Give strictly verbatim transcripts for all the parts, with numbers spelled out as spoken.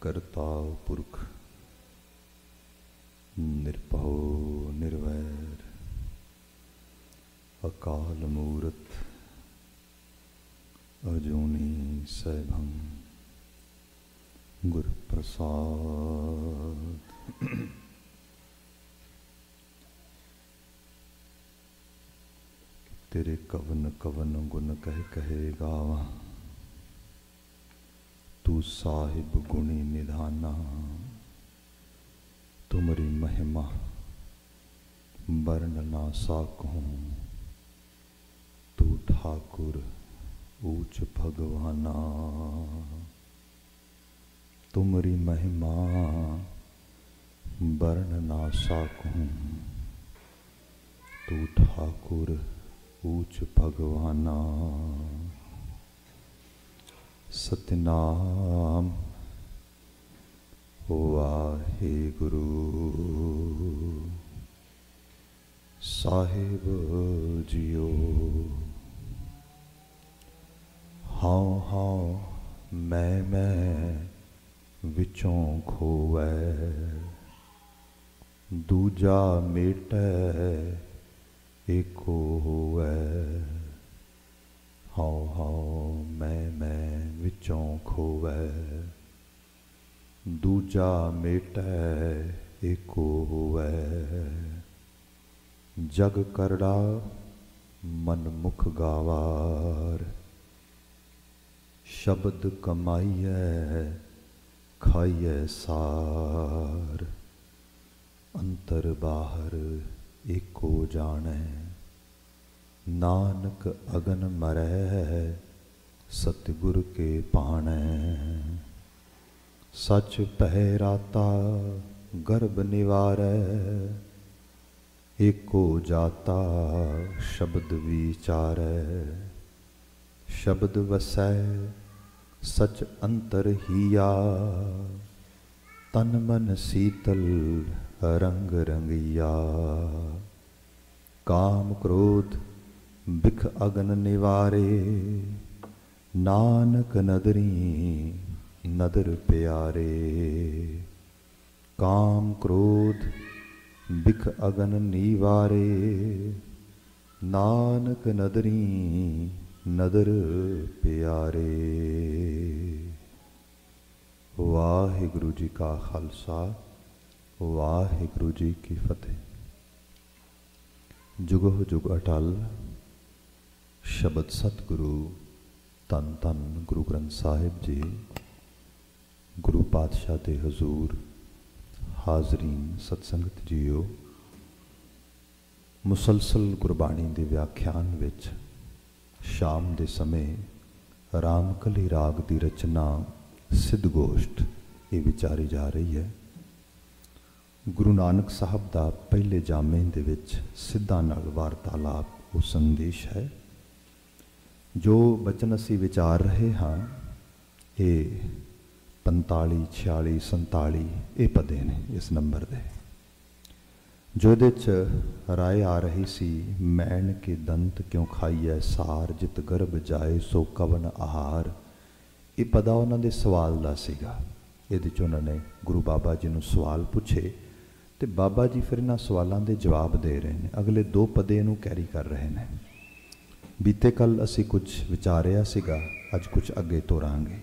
करता पुरख निरभौ निर्वैर अकाल मूरत अजूनी सैभं गुर प्रसाद। तेरे कवन कवन गुण कह कहे गावा, तू साहिब गुणी निधाना। तुमरी महिमा वर्ण ना साकूं, तू ठाकुर ऊच भगवाना। तुमरी महिमा वर्ण ना साकूं, तू ठाकुर ऊच भगवाना। सतनाम वाहिगुरु साहिब जियो। हाँ हाँ मैं मैं विचों खोवै, दूजा मेटै एको होवै। हाओ हाओ मैं मैं विचों खोवै, दूजा मेटै एको होवै। जग करड़ा मन मुख गावार, शब्द कमाइए खाइए सार। अंतर बाहर एको जाने, नानक अगन मरै सतगुर के पाणै। सच पहराता गर्भ निवारै, एको जाता शब्द विचारै। शब्द वसै सच अंतर हिया, तन मन शीतल रंग रंगिया। काम क्रोध बिख अगन निवारे, नानक नदरी नदर प्यारे। काम क्रोध बिख अगन निवारे, नानक नदरी नदर प्यारे। वाहिगुरु जी का खालसा, वाहिगुरु जी की फतेह। जुगो जुग अटल शब्द सतगुरु धन धन गुरु ग्रंथ साहिब जी। गुरु पातशाह दे हजूर हाजरीन सतसंगत जीओ। मुसलसल गुरबाणी दे व्याख्यान विच शाम दे समय रामकली राग दी रचना सिद्ध गोष्ठ ये विचारी जा रही है। गुरु नानक साहब दा पहले जामे दे विच सिद्धां नाल वार्तालाप वो संदेश है। जो बचन असी विचार रहे हाँ ये पंताली छियाली संताली ये पदे ने इस नंबर दे। जो दे च राय आ रही सी, मैन के दंत क्यों खाइए सार, जित गर्भ जाए सो कवन आहार। ये पदा उन्होंने सवाल दा सीगा। इहदे च उन्होंने गुरु बाबा जी नूं सवाल पूछे तो बाबा जी फिर इन्हां सवालों के जवाब दे रहे हैं। अगले दो पदे इनू कैरी कर रहे हैं। बीते कल असी कुछ विचारिया सीगा, अज कुछ अगे तोरांगे।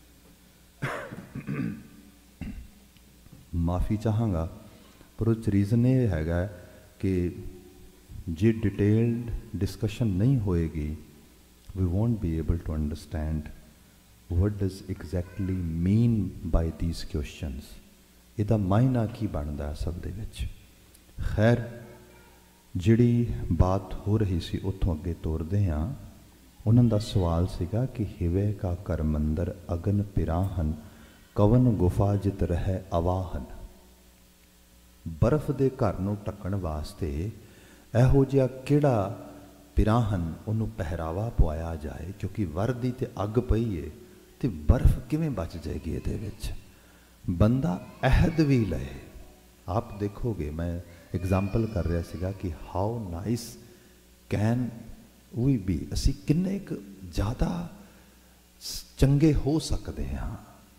माफ़ी चाहांगा पर उस रीज़न ये हैगा कि जे डिटेल्ड डिस्कशन नहीं होएगी, we won't be able to understand what does exactly mean by these questions। इहदा मायना की बनता असल दे विच। खैर जिहड़ी बात हो रही सी उत्थों अगे तोरदे हाँ। उन्हां दा सवाल सीगा कि हिवे का कर मंदर अगन पिराहन, कवन गुफा जित रहे अवाहन। बर्फ दे घर नूं ढकण वास्ते इहो जिहा किहड़ा पिराहन उन्होंने पहरावा पवाया जाए, क्योंकि वर्दी ते अग पई है तो बर्फ किवें बच जाएगी। ये बंदा अहद भी लए। आप देखोगे, मैं एग्जाम्पल कर रहा सीगा कि how nice can we be, असी किन्ने क ज़्यादा चंगे हो सकते हाँ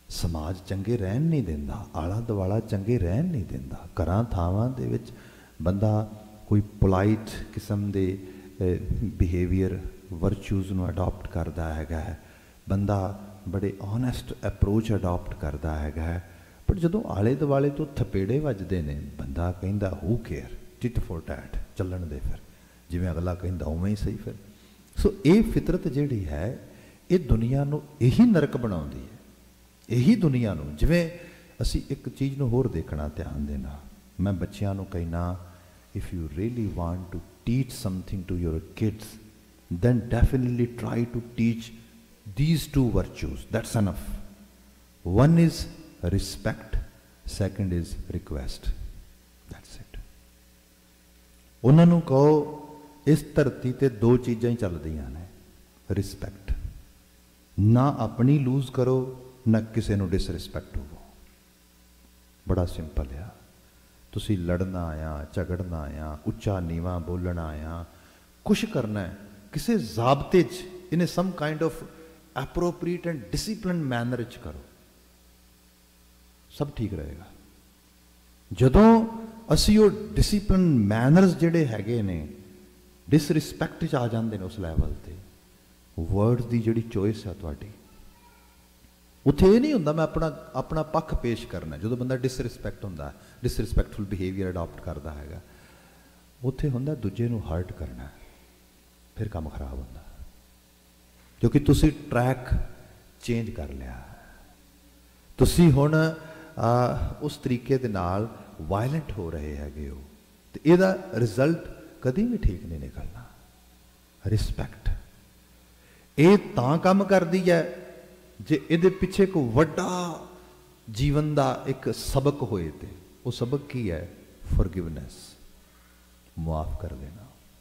समाज चंगे रहन नहीं देंदा, आला दुआला चंगे रहन नहीं देंदा। घरां थावां दे विच बंदा कोई पोलाइट किस्म दे बिहेवियर वर्चूज़ नूं अडॉप्ट करदा हैगा है, बंदा बड़े ऑनैसट अप्रोच अडॉप्ट करदा हैगा है, पर जदों आले दुआले तो थपेड़े वजदे ने बंदा कहिंदा who care, tit for tat, चलण दे फिर जिवें अगला कहिंदा उवें ही सही। फिर सो ये फितरत जिहड़ी है ये दुनिया नूं यही नरक बनाउंदी है, यही दुनिया नूं। जिवें असी एक चीज़ नूं होर देखना, ध्यान देना, मैं बच्चियां नूं कहना if you really want to teach something to your kids then definitely try to teach these two virtues. That's enough. One is respect, second is request. That's it. ਉਹਨਾਂ ਨੂੰ ਕਹੋ ਇਸ ਧਰਤੀ ਤੇ ਦੋ ਚੀਜ਼ਾਂ ਹੀ ਚੱਲਦੀਆਂ ਨੇ, ਰਿਸਪੈਕਟ, ਨਾ ਆਪਣੀ ਲੂਜ਼ ਕਰੋ ਨਾ ਕਿਸੇ ਨੂੰ ਡਿਸਰਿਸਪੈਕਟ ਹੋਵੋ। ਬੜਾ ਸਿੰਪਲ ਆ। ਤੁਸੀਂ ਲੜਨਾ ਆ, ਝਗੜਨਾ ਆ, ਉੱਚਾ ਨੀਵਾਂ ਬੋਲਣਾ ਆ, ਕੁਛ ਕਰਨਾ ਹੈ ਕਿਸੇ ਜ਼ਾਬਤੇ 'ਚ, in some kind of appropriate and discipline manner च करो, सब ठीक रहेगा। जदों असी वो डिसिप्लिन मैनर्स जिहड़े हैगे ने डिसरिस्पैक्ट च आ जाते हैं उस लैवल ते, वर्ड्स की जिहड़ी चॉइस है तुहाडी, उत्थे ये नहीं हुंदा मैं अपना अपना पक्ष पेश करना। जो बंदा डिसरिस्पैक्ट हुंदा, डिसरिस्पैक्टफुल बिहेवियर अडॉप्ट करता हैगा, उत्थे हुंदा दूजे नूं हर्ट करना, फिर काम खराब होंदा, क्योंकि तुसी ट्रैक चेंज कर लिया, तुसी हुण उस तरीके दे नाल वायलेंट हो रहे हैगे हो, ते इहदा रिजल्ट कदी भी ठीक नहीं निकलना। रिस्पैक्ट ये तां काम करदी है जे इहदे पिछे कोई वड्डा जीवन दा एक सबक होए, ते वो सबक की है? फॉरगिवनेस, मुआफ कर देना।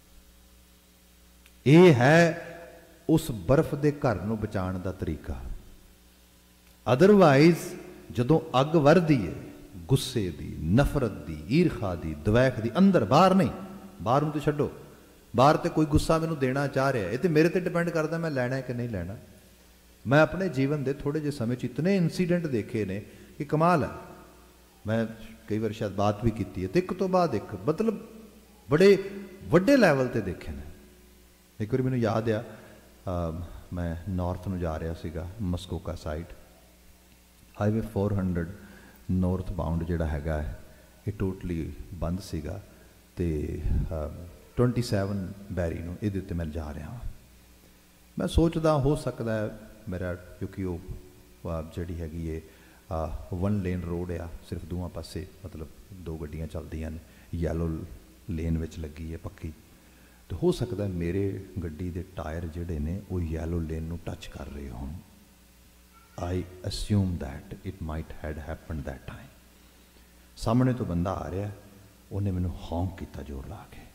ये है उस बर्फ के घर नूं बचाने का तरीका। अदरवाइज जदों अग वरदी है गुस्से की, नफरत की, ईरखा की, द्वैख की, अंदर बाहर नहीं, बाहर तो छड्डो, बाहर तो कोई गुस्सा मैनूं देना चाह रहा है, ये तो मेरे ते डिपेंड करता मैं लैना है कि नहीं लैना। मैं अपने जीवन के थोड़े जे समय इतने इंसीडेंट देखे ने कि कमाल है। मैं कई बार शायद बात भी की है, तो एक तो बाद एक मतलब बड़े वड्डे लैवल ते देखे ने। एक बार मैनूं याद आ, आ मैं नॉर्थ नूं जा रहा सीगा, Muskoka side, highway four hundred north bound जिहड़ा हैगा ये टोटली बंद सीगा, ते ट्वेंटी सैवन बैरी नूं इहदे उत्ते मैं जा रहा। मैं सोचदा हो सकदा है मेरा, क्योंकि वो जिहड़ी हैगी है वन लेन रोड आ, सिर्फ दोवां पासे मतलब दो गड्डियां चलदियां ने, येलो लेन विच लगी है पक्की, तो हो सकता है मेरे गड्डी के टायर जिहड़े ने वो येलो लेन नूं टच कर रहे होण। I assume that it might had happen that time. सामने तो बंदा आ रहा, उन्हें मैनूं हॉन्क किया जोर ला के,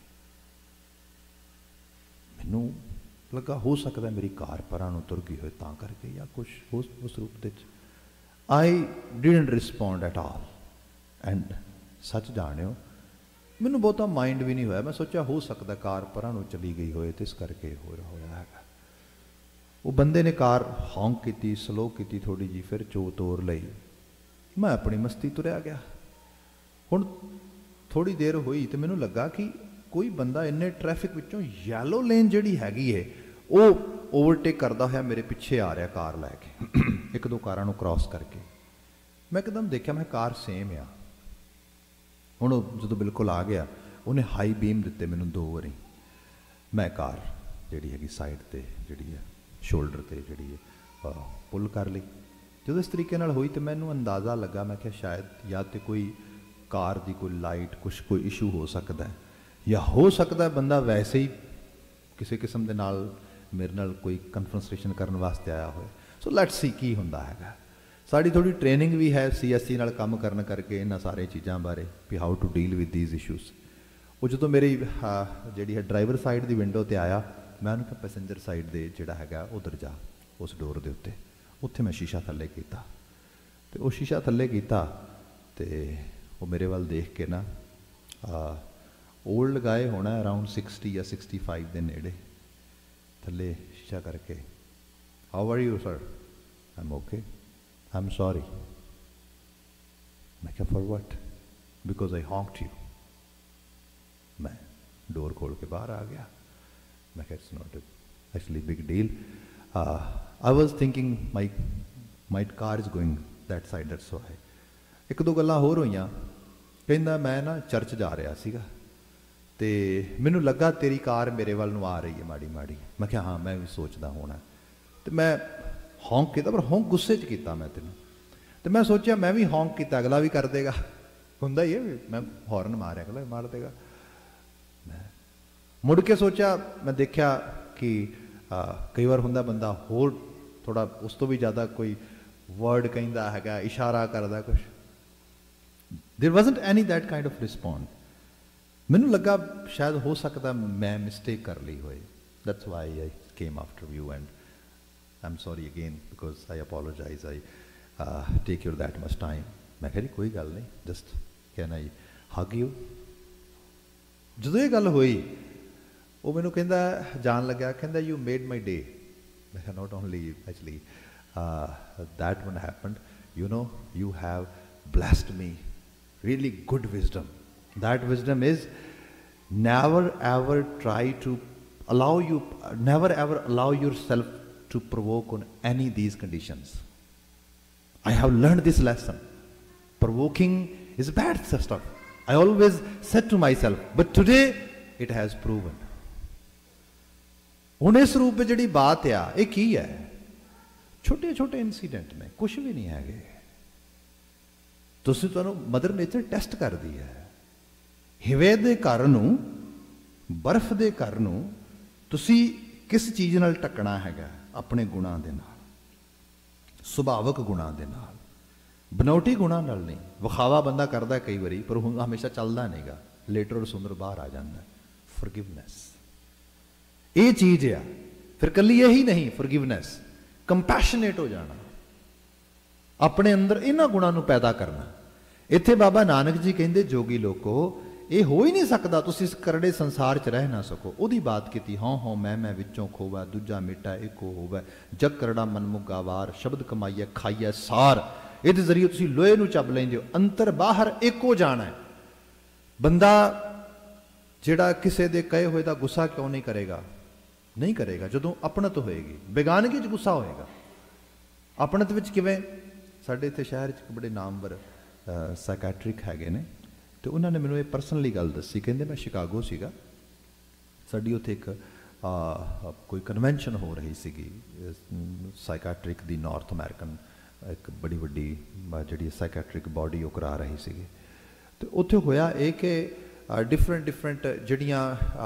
मैनूं लगा हो सकता है मेरी कार परां नूं तुर गई होए तां करके, या कुछ उस उस रूप दे। I didn't respond at all, and सच जाणिओ मैनूं बहुता माइंड भी नहीं होया। मैं सोचा हो सकता कार परां नूं चली गई होए तो इस करके हो रहा होया हैगा। वो बंदे ने कार हॉन्क की, स्लो की थोड़ी जी, फिर चो तोर लई, मैं अपनी मस्ती तुरया गया। हुण थोड़ी देर हुई तो मैनूं लगा कि कोई बंदा इन्ने ट्रैफिक विचों येलो लेन जिहड़ी हैगी है वो ओवरटेक करता होया मेरे पिछे आ रहा कार लैके, एक दो कारां नूं क्रॉस करके। मैं एकदम देखा, मैं कार सेम आ। हुण जो बिल्कुल आ गया, उन्हें हाई बीम दिते मैनूं दो वारी। मैं कार जिहड़ी हैगी साइड ते जिहड़ी है शोल्डर ते जिहड़ी है पुल कर ली। जो इस तरीके नाल हुई तो मैनूं अंदाज़ा लगा, मैं क्या शायद या तो कोई कार की कोई लाइट कुछ कोई इशू हो सकता है, या हो सकता है बंदा वैसे ही किसी किस्म के नाल मेरे नाल कोई कन्फ्रंस्ट्रेशन करने वास्ते आया हो। सो लैट्स सी की हुंदा हैगा। साड़ी थोड़ी ट्रेनिंग भी है सी एस सी नाल काम करन करके इन्हां सारे चीज़ों बारे भी how to deal with these issues. वो जो मेरी जिहड़ी है ड्राइवर साइड की विंडो ते आया, मैं उन्हें कहा पैसेंजर साइड दे जिहड़ा हैगा उधर जा, उस डोर दे उत्ते। उत्थे मैं शीशा थल्ले कीता, ते वो शीशा थल्ले कीता ते वो मेरे वाल देख के ना ओल्ड गाए होना अराउंड सिक्सटी या सिक्सटी फाइव के नेड़े, थल्ले शीशा करके, how are you sir, I am okay, I am sorry. मैं क्या for what? Because I honked you. मैं डोर खोल के बाहर आ गया। मैं क्या it's not actually big deal. I was thinking my my car is going that side, that's why. एक दो गल्लां होर होईयां। कहंदा मैं ना चर्च जा रहा सीगा ते मैनू लगा तेरी कार मेरे वाल नूं आ रही है माड़ी माड़ी। मैं क्या हाँ मैं भी सोचदा होना। तो मैं हौंक किया, पर हौंक गुस्से च किया मैं तेन। तो मैं सोचा मैं भी हौंक किया, अगला भी कर देगा, हुंदा ही है। मैं हॉर्न मारिया, अगला भी मार देगा। मैं मुड़ के सोचा, मैं देखा कि आ, कई बार हुंदा बंदा होर थोड़ा उस तो भी ज़्यादा कोई वर्ड कहता है, इशारा करता कुछ। There wasn't any that kind of respond. मैनू लगा शायद हो सकता मैं मिसटेक कर ली होए, that's why I came after you and I am sorry again because I apologise, I take your that much time. मैं कह जी कोई गल नहीं, just can I hug you. जो ये गल हुई वो मैनू कहता जान लग्या, कहता यू मेड माई डे। मैं कहा not only actually that one happened, you know you have blessed me really good wisdom. That wisdom is never ever try to allow you, never ever allow yourself to provoke on any these conditions. I have learned this lesson. Provoking is bad stuff. I always said to myself, but today it has proven. ਹੁਣ ਇਸ ਰੂਪ ਵਿੱਚ ਜਿਹੜੀ ਬਾਤ ਆ ਇਹ ਕੀ ਹੈ? ਛੋਟੇ ਛੋਟੇ ਇਨਸੀਡੈਂਟ ਨੇ, ਕੁਛ ਵੀ ਨਹੀਂ ਹੈਗੇ। ਤੁਸੀਂ ਤੁਹਾਨੂੰ ਮਦਰ ਨੇਚਰ ਟੈਸਟ ਕਰਦੀ ਹੈ। ਹਿਵੇ ਦੇ ਘਰ ਨੂੰ, ਬਰਫ਼ ਦੇ ਘਰ ਨੂੰ ਤੁਸੀਂ ਕਿਸ ਚੀਜ਼ ਨਾਲ ਢੱਕਣਾ ਹੈਗਾ? ਆਪਣੇ ਗੁਣਾਂ ਦੇ ਨਾਲ, ਸੁਭਾਵਕ ਗੁਣਾਂ ਦੇ ਨਾਲ, ਬਨਾਵਟੀ ਗੁਣਾਂ ਨਾਲ ਨਹੀਂ। ਵਿਖਾਵਾ ਬੰਦਾ ਕਰਦਾ ਕਈ ਵਾਰੀ, ਪਰ ਉਹ ਹਮੇਸ਼ਾ ਚੱਲਦਾ ਨਹੀਂਗਾ। ਲੇਟਰ ਔਰ ਸੁੰਦਰ ਬਾਹਰ ਆ ਜਾਂਦਾ। ਫੋਰਗਿਵਨੈਸ ਇਹ ਚੀਜ਼ ਆ। ਫਿਰ ਕੱਲੀ ਇਹੀ ਨਹੀਂ, ਫੋਰਗਿਵਨੈਸ, ਕੰਪੈਸ਼ਨੇਟ ਹੋ ਜਾਣਾ, ਆਪਣੇ ਅੰਦਰ ਇਹਨਾਂ ਗੁਣਾਂ ਨੂੰ ਪੈਦਾ ਕਰਨਾ। ਇੱਥੇ ਬਾਬਾ ਨਾਨਕ ਜੀ ਕਹਿੰਦੇ ਜੋਗੀ ਲੋਕੋ ਇਹ ਹੋ ਹੀ ਨਹੀਂ ਸਕਦਾ, ਤੁਸੀਂ ਇਸ ਕਰੜੇ ਸੰਸਾਰ 'ਚ ਰਹਿ ਨਾ ਸਕੋ। ਉਹਦੀ ਬਾਤ ਕੀਤੀ, ਹਉ ਹਉ ਮੈਂ ਮੈਂ ਵਿੱਚੋਂ ਖੋਵਾ, ਦੂਜਾ ਮਿੱਟਾ ਇੱਕੋ ਹੋਵੇ, ਜਗ ਕਰੜਾ ਮਨ ਮੁਗਾ ਵਾਰ, ਸ਼ਬਦ ਕਮਾਈਏ ਖਾਈਏ ਸਾਰ। ਇਹਦੇ ਜ਼ਰੀਏ ਤੁਸੀਂ ਲੋਹੇ ਨੂੰ ਚੱਬ ਲੈਂਦੇ ਹੋ, ਅੰਤਰ ਬਾਹਰ ਇੱਕੋ ਜਾਣਾ ਹੈ। ਬੰਦਾ ਜਿਹੜਾ ਕਿਸੇ ਦੇ ਕਹੇ ਹੋਏ ਦਾ ਗੁੱਸਾ ਕਿਉਂ ਨਹੀਂ ਕਰੇਗਾ? ਨਹੀਂ ਕਰੇਗਾ ਜਦੋਂ ਆਪਣਤ ਹੋਏਗੀ। ਬੇਗਾਨਗੀ 'ਚ ਗੁੱਸਾ ਹੋਏਗਾ। ਆਪਣਤ ਵਿੱਚ ਕਿਵੇਂ? ਸਾਡੇ ਇੱਥੇ ਸ਼ਹਿਰ 'ਚ ਇੱਕ ਬੜੇ ਨਾਮਵਰ ਸਾਈਕੈਟ੍ਰਿਕ ਹੈਗੇ ਨੇ, ਅਤੇ ਉਹਨਾਂ ਨੇ ਮੈਨੂੰ ਇਹ ਪਰਸਨਲੀ ਗੱਲ ਦੱਸੀ। ਕਹਿੰਦੇ ਮੈਂ ਸ਼ਿਕਾਗੋ ਸੀਗਾ, ਸਾਡੀ ਉੱਥੇ ਇੱਕ ਕੋਈ ਕਨਵੈਨਸ਼ਨ ਹੋ ਰਹੀ ਸੀਗੀ ਸਾਈਕੈਟ੍ਰਿਕ ਦੀ, ਨਾਰਥ ਅਮਰੀਕਨ ਇੱਕ ਬੜੀ ਵੱਡੀ ਜਿਹੜੀ ਸਾਈਕੈਟ੍ਰਿਕ ਬੋਡੀ ਉਹ ਕਰਾ ਰਹੀ ਸੀਗੀ। ਅਤੇ ਉੱਥੇ ਹੋਇਆ ਇਹ ਕਿ ਡਿਫਰੈਂਟ ਡਿਫਰੈਂਟ ਜਿਹੜੀਆਂ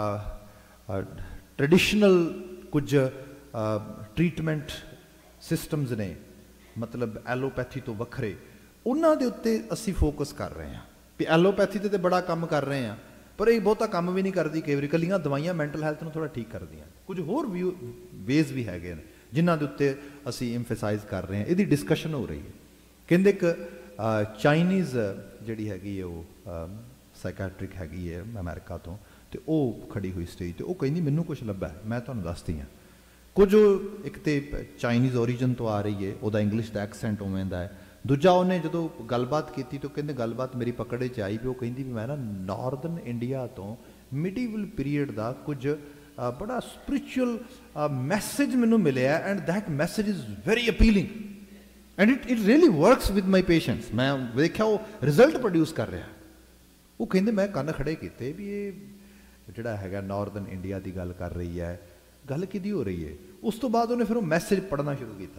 ਟ੍ਰੈਡੀਸ਼ਨਲ ਕੁਝ ਟਰੀਟਮੈਂਟ ਸਿਸਟਮਸ ਨੇ, ਮਤਲਬ ਐਲੋਪੈਥੀ ਤੋਂ ਵੱਖਰੇ, ਉਹਨਾਂ ਦੇ ਉੱਤੇ ਅਸੀਂ ਫੋਕਸ ਕਰ ਰਹੇ ਹਾਂ। ਵੀ ਐਲੋਪੈਥੀ 'ਤੇ ਤਾਂ ਬੜਾ ਕੰਮ ਕਰ ਰਹੇ ਹਾਂ, ਪਰ ਇਹ ਬਹੁਤਾ ਕੰਮ ਵੀ ਨਹੀਂ ਕਰਦੀ। ਕਈ ਵਾਰੀ ਇਕੱਲੀਆਂ ਦਵਾਈਆਂ ਮੈਂਟਲ ਹੈਲਥ ਨੂੰ ਥੋੜ੍ਹਾ ਠੀਕ ਕਰਦੀਆਂ। ਕੁਝ ਹੋਰ ਵੀ ਵੇਜ਼ ਵੀ ਹੈਗੇ ਨੇ ਜਿਨ੍ਹਾਂ ਦੇ ਉੱਤੇ ਅਸੀਂ ਐਮਫੇਸਾਈਜ਼ ਕਰ ਰਹੇ ਹਾਂ। ਇਹਦੀ ਡਿਸਕਸ਼ਨ ਹੋ ਰਹੀ ਹੈ। ਕਹਿੰਦੇ ਇੱਕ ਚਾਈਨੀਜ਼ ਜਿਹੜੀ ਹੈਗੀ ਹੈ ਉਹ ਸਾਈਕੈਟ੍ਰਿਕ ਹੈਗੀ ਹੈ ਅਮਰੀਕਾ ਤੋਂ, ਅਤੇ ਉਹ ਖੜੀ ਹੋਈ ਸਟੇਜ 'ਤੇ। ਉਹ ਕਹਿੰਦੀ ਮੈਨੂੰ ਕੁਛ ਲੱਭਾ, ਮੈਂ ਤੁਹਾਨੂੰ ਦੱਸਦੀ ਹਾਂ। ਕੁਝ ਇੱਕ ਤਾਂ ਚਾਈਨੀਜ਼ ਓਰੀਜਨ ਤੋਂ ਆ ਰਹੀ ਹੈ, ਉਹਦਾ ਇੰਗਲਿਸ਼ ਦਾ ਐਕਸੈਂਟ ਉਵੇਂ ਦਾ ਹੈ। ਦੂਜਾ ਉਹਨੇ ਜਦੋਂ ਗੱਲਬਾਤ ਕੀਤੀ ਤਾਂ ਕਹਿੰਦੇ ਗੱਲਬਾਤ ਮੇਰੀ ਪਕੜੇ 'ਚ ਆਈ ਵੀ ਉਹ ਕਹਿੰਦੀ ਵੀ ਮੈਂ ਨਾ ਨਾਰਦਰਨ ਇੰਡੀਆ ਤੋਂ ਮਿਡੀਵਲ ਪੀਰੀਅਡ ਦਾ ਕੁਝ ਬੜਾ ਸਪਿਰਿਚੁਅਲ ਮੈਸੇਜ ਮੈਨੂੰ ਮਿਲਿਆ, and that message is very appealing and it it really works with my patients. ਮੈਂ ਵੇਖਿਆ ਉਹ ਰਿਜ਼ਲਟ ਪ੍ਰੋਡਿਊਸ ਕਰ ਰਿਹਾ। ਉਹ ਕਹਿੰਦੇ ਮੈਂ ਕੰਨ ਖੜੇ ਕੀਤੇ ਵੀ ਇਹ ਜਿਹੜਾ ਹੈਗਾ ਨਾਰਦਰਨ ਇੰਡੀਆ ਦੀ ਗੱਲ ਕਰ ਰਹੀ ਹੈ, ਗੱਲ ਕਿਹਦੀ ਹੋ ਰਹੀ ਹੈ? ਉਸ ਤੋਂ ਬਾਅਦ ਉਹਨੇ ਫਿਰ ਉਹ ਮੈਸੇਜ ਪੜ੍ਹਨਾ ਸ਼ੁਰੂ ਕੀਤਾ।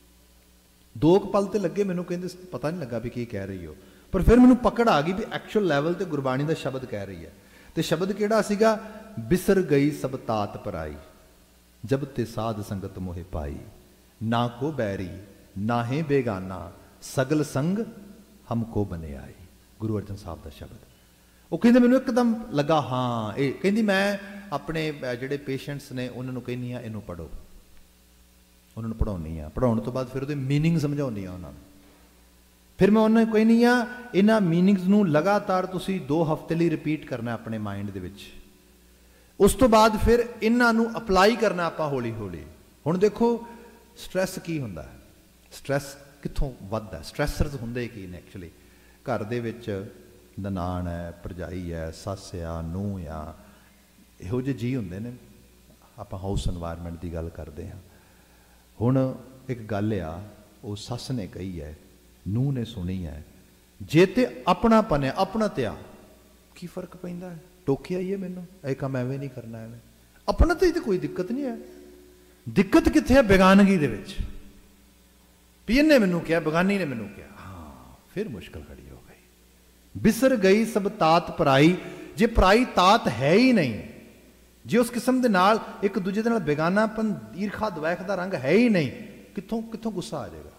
ਦੋ ਕੁ ਪਲ ਤੇ ਲੱਗੇ ਮੈਨੂੰ, ਕਹਿੰਦੇ ਪਤਾ ਨਹੀਂ ਲੱਗਾ ਵੀ ਕੀ ਕਹਿ ਰਹੀ ਹੋ, ਪਰ ਫਿਰ ਮੈਨੂੰ ਪਕੜ ਆ ਗਈ ਵੀ ਐਕਚੁਅਲ ਲੈਵਲ ਤੇ ਗੁਰਬਾਣੀ ਦਾ ਸ਼ਬਦ ਕਹਿ ਰਹੀ ਹੈ। ਤੇ ਸ਼ਬਦ ਕਿਹੜਾ ਸੀਗਾ? ਬਿਸਰ ਗਈ ਸਭ ਤਾਤ ਪਰਾਈ, ਜਬ ਤੇ ਸਾਧ ਸੰਗਤ ਮੋਹਿ ਪਾਈ, ਨਾ ਕੋ ਬੈਰੀ ਨਾਹੇ ਬੇਗਾਨਾ, ਸਗਲ ਸੰਗ ਹਮਕੋ ਬਨੇ ਆਈ। ਗੁਰੂ ਅਰਜਨ ਸਾਹਿਬ ਦਾ ਸ਼ਬਦ। ਉਹ ਕਹਿੰਦੇ ਮੈਨੂੰ ਇੱਕਦਮ ਲੱਗਾ ਹਾਂ ਇਹ। ਕਹਿੰਦੀ ਮੈਂ ਆਪਣੇ ਜਿਹੜੇ ਪੇਸ਼ੈਂਟਸ ਨੇ ਉਹਨਾਂ ਨੂੰ ਕਹਿੰਦੀ ਹਾਂ ਇਹਨੂੰ ਪੜ੍ਹੋ, ਉਹਨਾਂ ਨੂੰ ਪੜ੍ਹਾਉਂਦੀ ਹਾਂ। ਪੜ੍ਹਾਉਣ ਤੋਂ ਬਾਅਦ ਫਿਰ ਉਹਦੇ ਮੀਨਿੰਗ ਸਮਝਾਉਂਦੀ ਹਾਂ ਉਹਨਾਂ ਨੂੰ। ਫਿਰ ਮੈਂ ਉਹਨਾਂ ਨੂੰ ਕਹਿੰਦੀ ਹਾਂ ਇਹਨਾਂ ਮੀਨਿੰਗਸ ਨੂੰ ਲਗਾਤਾਰ ਤੁਸੀਂ ਦੋ ਹਫ਼ਤੇ ਲਈ ਰਿਪੀਟ ਕਰਨਾ ਆਪਣੇ ਮਾਈਂਡ ਦੇ ਵਿੱਚ। ਉਸ ਤੋਂ ਬਾਅਦ ਫਿਰ ਇਹਨਾਂ ਨੂੰ ਅਪਲਾਈ ਕਰਨਾ ਆਪਾਂ ਹੌਲੀ ਹੌਲੀ। ਹੁਣ ਦੇਖੋ ਸਟ੍ਰੈਸ ਕੀ ਹੁੰਦਾ ਹੈ? ਸਟ੍ਰੈਸ कित्थों वधदा है, स्ट्रैसरस हुंदे की ने एक्चुअली। घर दे विच ननाण है, भरजाई है, सस आ, नूंह आ, इहो ਜਿਹੇ जी हुंदे ने। आपां हाउस एनवायरनमेंट की गल करते हैं। हुण एक गल आ, वो सस ने कही है, नूंह ने सुनी है, जे ते अपनापन है, अपना ते आ की फर्क पैंदा है, टोकिया ही है मैनू, ये काम एवें नहीं करना, एवें अपना ते तो कोई दिक्कत नहीं है। दिक्कत कित्थे है? बेगानगी दे विच। पीएन ने मैनू कहा, बेगानी ने मैनू कहा, हाँ फिर मुश्किल खड़ी हो गई। बिसर गई सब तात पराई, जे पराई तात है ही नहीं, जे उस किस्म के नाल एक दूजे दे नाल बेगानापन, ईरखा द्वैख का रंग है ही नहीं, कित्थों कित्थों गुस्सा आ जाएगा,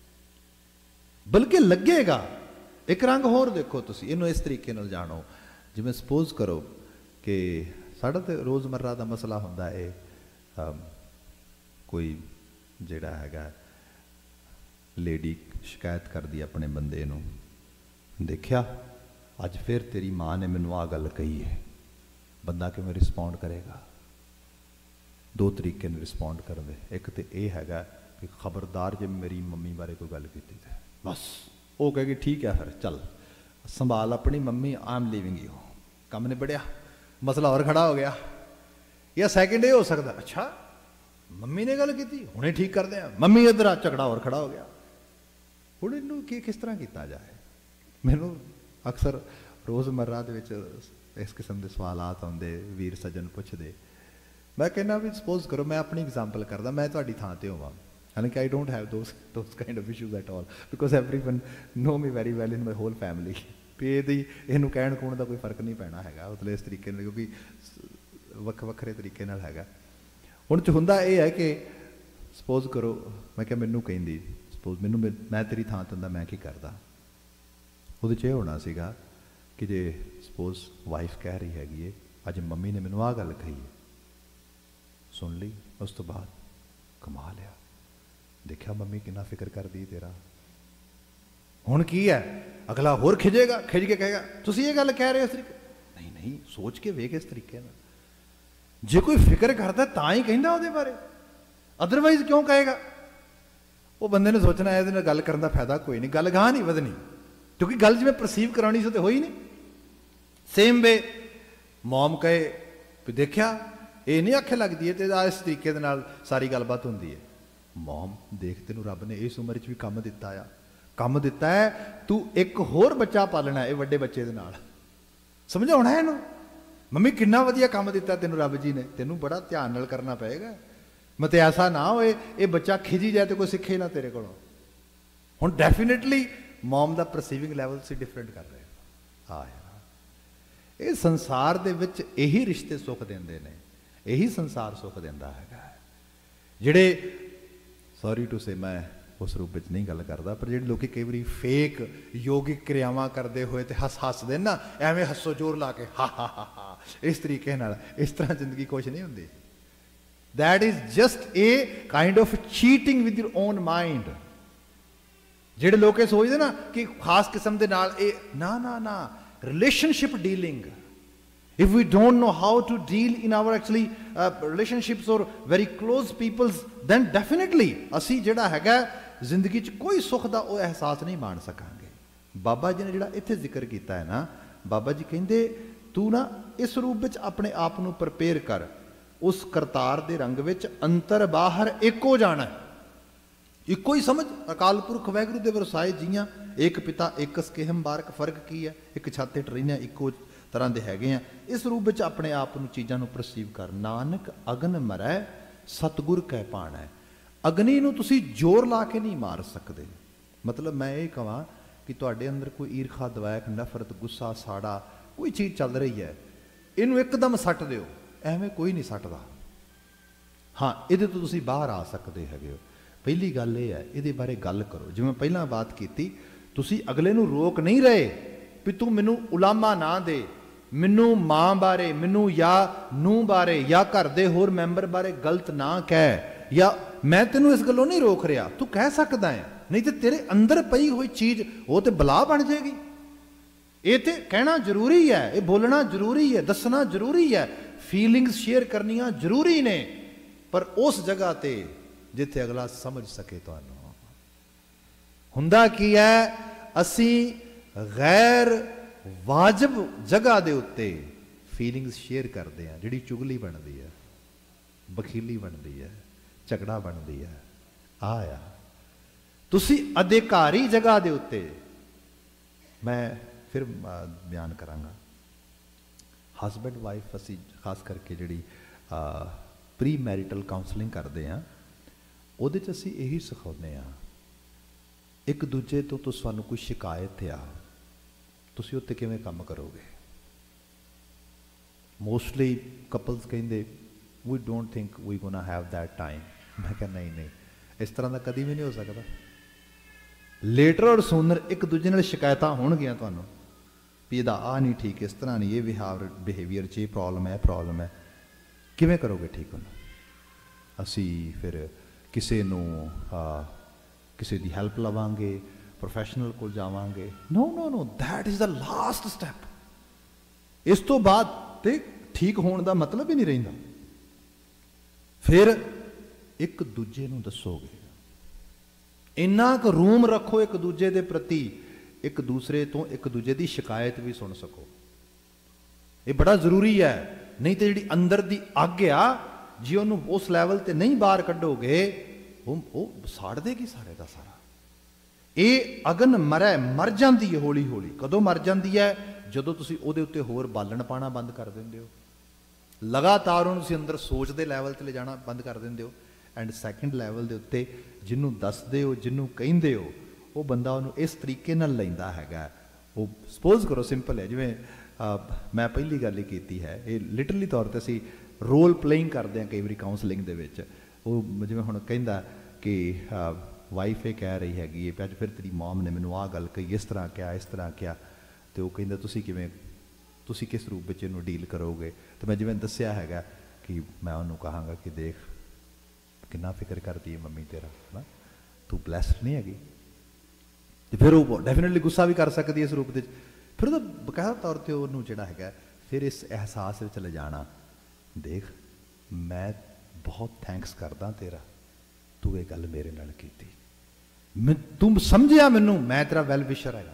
बल्कि लगेगा। एक रंग होर देखो तुसी, इनू इस तरीके नाल जानो, जिवें सपोज करो कि साडा ते रोज़मर्रा का मसला हुंदा है, कोई जिहड़ा हैगा लेडी शिकायत कर दी अपने बंदे नूं, देखिया अज फिर तेरी माँ ने मैनू आ गल कही है, बंदा किवें रिस्पोंड करेगा? दो तरीके ने रिस्पोंड कर दे। एक तो यह हैगा कि खबरदार जे मेरी मम्मी बारे कोई गल कीती ते बस वो कहेगी ठीक है फिर चल संभाल अपनी मम्मी, आई एम लीविंग यू, काम निबड़िया, मसला और खड़ा हो गया। या सैकेंड ये हो सकता, अच्छा मम्मी ने गल की हुणे ठीक करते हैं, मम्मी इधर आ, झगड़ा और खड़ा हो गया। हुण इनू कि किस तरह किया जाए? मैनू अक्सर रोज़मर्रा दे विच इस किस्म के सवालात आउंदे, वीर सज्जन पुछदे। मैं कहना भी सपोज करो मैं अपनी एग्जाम्पल करदा, मैं तुहाडी थां ते होवां, हालांकि I don't have those those kind of issues at all, because everyone know me very well in my whole family. भी ये इनू कहण कूण का कोई फर्क नहीं पैना हैगा, मतलब इस तरीके नाल, क्योंकि वख वखरे तरीके नाल हैगा। हुण च हुंदा ये है कि सपोज करो मैं क्या मैनू कहिंदी, सपोज मैनू मैं तेरी थां ते हुंदा मैं की करदा, उहदे च ये होना सीगा कि जे सपोज वाइफ कह रही हैगी है अज मम्मी ने मैनू आ गल कही है, सुन ली, उस तो बाद कमा लिया, देखा मम्मी कितना फिक्र कर दी तेरा। हुण की है, अगला होर खिजेगा, खिज के कहेगा तुसीं ये गल कह रहे हो इस तरीके, नहीं नहीं सोच के वेख इस तरीके नाल, जे कोई फिक्र करता तां ही कहिंदा उहदे बारे, अदरवाइज क्यों कहेगा? वो बंदे ने सोचना है इहदे नाल गल करन दा फायदा कोई नहीं, गल गांह नहीं वधनी, क्योंकि गल जिवें परसीव करानी सी तो होई नहीं। सेम वे मॉम कहे भी देखिया ये नहीं आखे लगती है, तो इस तरीके दे नाल सारी गलबात होंदी है। मॉम देख तेनू रब ने इस उम्र च भी काम दिता आ, काम दिता है, तू एक होर बच्चा पालना है वड्डे बच्चे दे नाल, समझाउणा है इहनूं, मम्मी किन्ना वधिया काम दिता तेनू रब जी ने, तेनू बड़ा ध्यान नाल करना पएगा, मत ऐसा ना होए ये बच्चा खिजी जाए तो कोई सिखे ना तेरे कोलों। हुण डेफिनेटली मॉम दा परसीविंग लैवल सी डिफरेंट कर रहे हाँ यार, ये संसार दे विच यही रिश्ते सुख देंदे ने, यही संसार सुख देंदा हैगा। जिहड़े सॉरी टू से मैं उस रूप में नहीं गल करता, पर जिहड़े लोग कई बार फेक योगिक क्रियावां करते हुए तो हस हस दे ना, एवें हसो जोर ला के हा हा हा हा, इस तरीके नाल, इस तरह जिंदगी कुछ नहीं होंदी। That is just a kind of cheating with your own mind. जिहड़े लोग सोचते ना कि खास किस्म के नाल ए ना ना ना, relationship dealing, if we don't know how to deal in our actually uh, relationships or very close peoples, then definitely असी जिहड़ा हैगा जिंदगी च कोई सुख दा वो एहसास नहीं मान सकांगे। बाबा जी ने जिहड़ा इत्थे जिक्र कीता है ना, बाबा जी कहंदे तू ना इस रूप विच अपने आप नूं प्रिपेयर कर, उस करतार दे रंग विच अंतर बाहर एक हो जाना, इको ही समझ, अकाल पुरख वैगुरू दे वरसाए जियां, एक पिता एक स्केहम बारक, फर्क की है, एक छत हेठ रहिंदे इको तरह के हैगे हैं, इस रूप में अपने आप को चीज़ों को परसीव कर। नानक अगन मरै सतगुर कै पाणै, अग्नि नूं तुसीं जोर ला के नहीं मार सकते। मतलब मैं ये कहां कि तुहाडे अंदर कोई ईर्खा द्वैक नफरत गुस्सा साड़ा कोई चीज़ चल रही है, इनू एकदम सट दिओ, एवें कोई नहीं सटदा। हाँ ये तो तुसीं बाहर आ सकते हैगे हो। पहली गल ये है ये बारे गल करो, जिवें पहलां बात की, तुसीं अगले नूं रोक नहीं रहे भी तू मैनू उलामा ना दे, मैनू माँ बारे, मैनू या नूह बारे या घर दे होर मैंबर बारे गलत ना कह, या मैं तेनू इस गलों नहीं रोक रहा, तू कह सकदा है, नहीं तो तेरे अंदर पई हुई चीज़ वो तो बला बन जाएगी। ये तो कहना जरूरी है, ये बोलना जरूरी है, दसना जरूरी है, फीलिंग्स शेयर करनियां जरूरी ने, पर उस जगह ते जिथे अगला समझ सके। तो हुंदा की है, असी गैर वाजिब जगह दे उत्ते फीलिंग्स शेयर करते हैं, जिहड़ी चुगली बनती है, बखीली बनती है, झगड़ा बनती है। आया तुसी अधिकारी जगह दे उत्ते, मैं फिर बयान करांगा, हसबैंड वाइफ असी खास करके जिहड़ी प्री मैरिटल काउंसलिंग करते हैं, ਉਹਦੇ 'ਚ ਅਸੀਂ ਇਹੀ ਸਿਖਾਉਂਦੇ ਹਾਂ, ਇੱਕ ਦੂਜੇ ਤੋਂ ਤੋਂ ਸਾਨੂੰ ਕੋਈ ਸ਼ਿਕਾਇਤ ਆ, ਤੁਸੀਂ ਉੱਤੇ ਕਿਵੇਂ ਕੰਮ ਕਰੋਗੇ। ਮੋਸਟਲੀ ਕਪਲਸ ਕਹਿੰਦੇ ਵੀ don't think we gonna have that time. ਮੈਂ ਕਿਹਾ ਨਹੀਂ ਨਹੀਂ, ਇਸ ਤਰ੍ਹਾਂ ਦਾ ਕਦੀ ਵੀ ਨਹੀਂ ਹੋ ਸਕਦਾ। ਲੇਟਰ ਔਰ ਸੂਨਰ ਇੱਕ ਦੂਜੇ ਨਾਲ ਸ਼ਿਕਾਇਤਾਂ ਹੋਣਗੀਆਂ ਤੁਹਾਨੂੰ ਵੀ ਇਹਦਾ ਆਹ ਨਹੀਂ ਠੀਕ, ਇਸ ਤਰ੍ਹਾਂ ਨਹੀਂ, ਇਹ ਬਿਹਾਵ ਬਿਹੇਵੀਅਰ 'ਚ ਇਹ ਪ੍ਰੋਬਲਮ ਹੈ, ਪ੍ਰੋਬਲਮ ਹੈ, ਕਿਵੇਂ ਕਰੋਗੇ ਠੀਕ ਉਹਨੂੰ। ਅਸੀਂ ਫਿਰ ਕਿਸੇ ਨੂੰ ਕਿਸੇ ਦੀ ਹੈਲਪ ਲਵਾਂਗੇ, ਪ੍ਰੋਫੈਸ਼ਨਲ ਕੋਲ ਜਾਵਾਂਗੇ। No no no, that is the last step. ਇਸ ਤੋਂ ਬਾਅਦ ਤੇ ਠੀਕ ਹੋਣ ਦਾ ਮਤਲਬ ਹੀ ਨਹੀਂ ਰਹਿੰਦਾ। ਫਿਰ ਇੱਕ ਦੂਜੇ ਨੂੰ ਦੱਸੋਗੇ, ਇੰਨਾ ਕੁ ਰੂਮ ਰੱਖੋ ਇੱਕ ਦੂਜੇ ਦੇ ਪ੍ਰਤੀ, ਇੱਕ ਦੂਸਰੇ ਤੋਂ ਇੱਕ ਦੂਜੇ ਦੀ ਸ਼ਿਕਾਇਤ ਵੀ ਸੁਣ ਸਕੋ। ਇਹ ਬੜਾ ਜ਼ਰੂਰੀ ਹੈ। ਨਹੀਂ ਤੇ ਜਿਹੜੀ ਅੰਦਰ ਦੀ ਅੱਗ ਆ, ਜੇ ਉਹਨੂੰ ਉਸ ਲੈਵਲ ਤੇ ਨਹੀਂ ਬਾਹਰ ਕੱਢੋਗੇ, ਉਹ ਉਹ ਸਾੜ ਦੇਗੀ ਸਾਰੇ ਦਾ ਸਾਰਾ। ਇਹ ਅਗਨ ਮਰੈ ਮਰ ਜਾਂਦੀ ਹੈ ਹੌਲੀ ਹੌਲੀ। ਕਦੋਂ ਮਰ ਜਾਂਦੀ ਹੈ? ਜਦੋਂ ਤੁਸੀਂ ਉਹਦੇ ਉੱਤੇ ਹੋਰ ਬਾਲਣ ਪਾਣਾ ਬੰਦ ਕਰ ਦਿੰਦੇ ਹੋ, ਲਗਾਤਾਰ ਉਹਨੂੰ ਤੁਸੀਂ ਅੰਦਰ ਸੋਚ ਦੇ ਲੈਵਲ ਤੇ ਲਿਜਾਣਾ ਬੰਦ ਕਰ ਦਿੰਦੇ ਹੋ। ਐਂਡ ਸੈਕਿੰਡ ਲੈਵਲ ਦੇ ਉੱਤੇ ਜਿਹਨੂੰ ਦੱਸਦੇ ਹੋ, ਜਿਹਨੂੰ ਕਹਿੰਦੇ ਹੋ, ਉਹ ਬੰਦਾ ਉਹਨੂੰ ਇਸ ਤਰੀਕੇ ਨਾਲ ਲੈਂਦਾ ਹੈਗਾ। ਉਹ ਸਪੋਜ਼ ਕਰੋ ਸਿੰਪਲ ਹੈ, ਜਿਵੇਂ ਮੈਂ ਪਹਿਲੀ ਗੱਲ ਹੀ ਕੀਤੀ ਹੈ, ਇਹ ਲਿਟਰਲੀ ਤੌਰ 'ਤੇ ਅਸੀਂ ਰੋਲ ਪਲੇਇੰਗ ਕਰਦੇ ਹਾਂ ਕਈ ਵਾਰੀ ਕਾਉਂਸਲਿੰਗ ਦੇ ਵਿੱਚ। ਉਹ ਜਿਵੇਂ ਹੁਣ ਕਹਿੰਦਾ ਕਿ ਵਾਈਫ ਇਹ ਕਹਿ ਰਹੀ ਹੈਗੀ ਹੈ, ਅੱਜ ਫਿਰ ਤੇਰੀ ਮੌਮ ਨੇ ਮੈਨੂੰ ਆਹ ਗੱਲ ਕਹੀ, ਇਸ ਤਰ੍ਹਾਂ ਕਿਹਾ, ਇਸ ਤਰ੍ਹਾਂ ਕਿਹਾ, ਅਤੇ ਉਹ ਕਹਿੰਦਾ ਤੁਸੀਂ ਕਿਵੇਂ, ਤੁਸੀਂ ਕਿਸ ਰੂਪ ਵਿੱਚ ਇਹਨੂੰ ਡੀਲ ਕਰੋਗੇ। ਅਤੇ ਮੈਂ ਜਿਵੇਂ ਦੱਸਿਆ ਹੈਗਾ ਕਿ ਮੈਂ ਉਹਨੂੰ ਕਹਾਂਗਾ ਕਿ ਦੇਖ ਕਿੰਨਾ ਫਿਕਰ ਕਰਦੀ ਹੈ ਮੰਮੀ ਤੇਰਾ, ਹੈ ਨਾ, ਤੂੰ ਬਲੈਸਡ ਨਹੀਂ ਹੈਗੀ। ਅਤੇ ਫਿਰ ਉਹ ਡੈਫੀਨੇਟਲੀ ਗੁੱਸਾ ਵੀ ਕਰ ਸਕਦੀ ਇਸ ਰੂਪ ਦੇ ਵਿੱਚ। ਫਿਰ ਉਹਦਾ ਬਕਾਇਦਾ ਤੌਰ 'ਤੇ ਉਹਨੂੰ ਜਿਹੜਾ ਹੈਗਾ ਫਿਰ ਇਸ ਅਹਿਸਾਸ ਵਿੱਚ ਲਿਜਾਣਾ, ਦੇਖ ਮੈਂ ਬਹੁਤ ਥੈਂਕਸ ਕਰਦਾ ਤੇਰਾ, ਤੂੰ ਇਹ ਗੱਲ ਮੇਰੇ ਨਾਲ ਕੀਤੀ, ਮੈਂ ਤੂੰ ਸਮਝਿਆ ਮੈਨੂੰ, ਮੈਂ ਤੇਰਾ ਵੈਲ ਵਿਸ਼ਰ ਹੈਗਾ,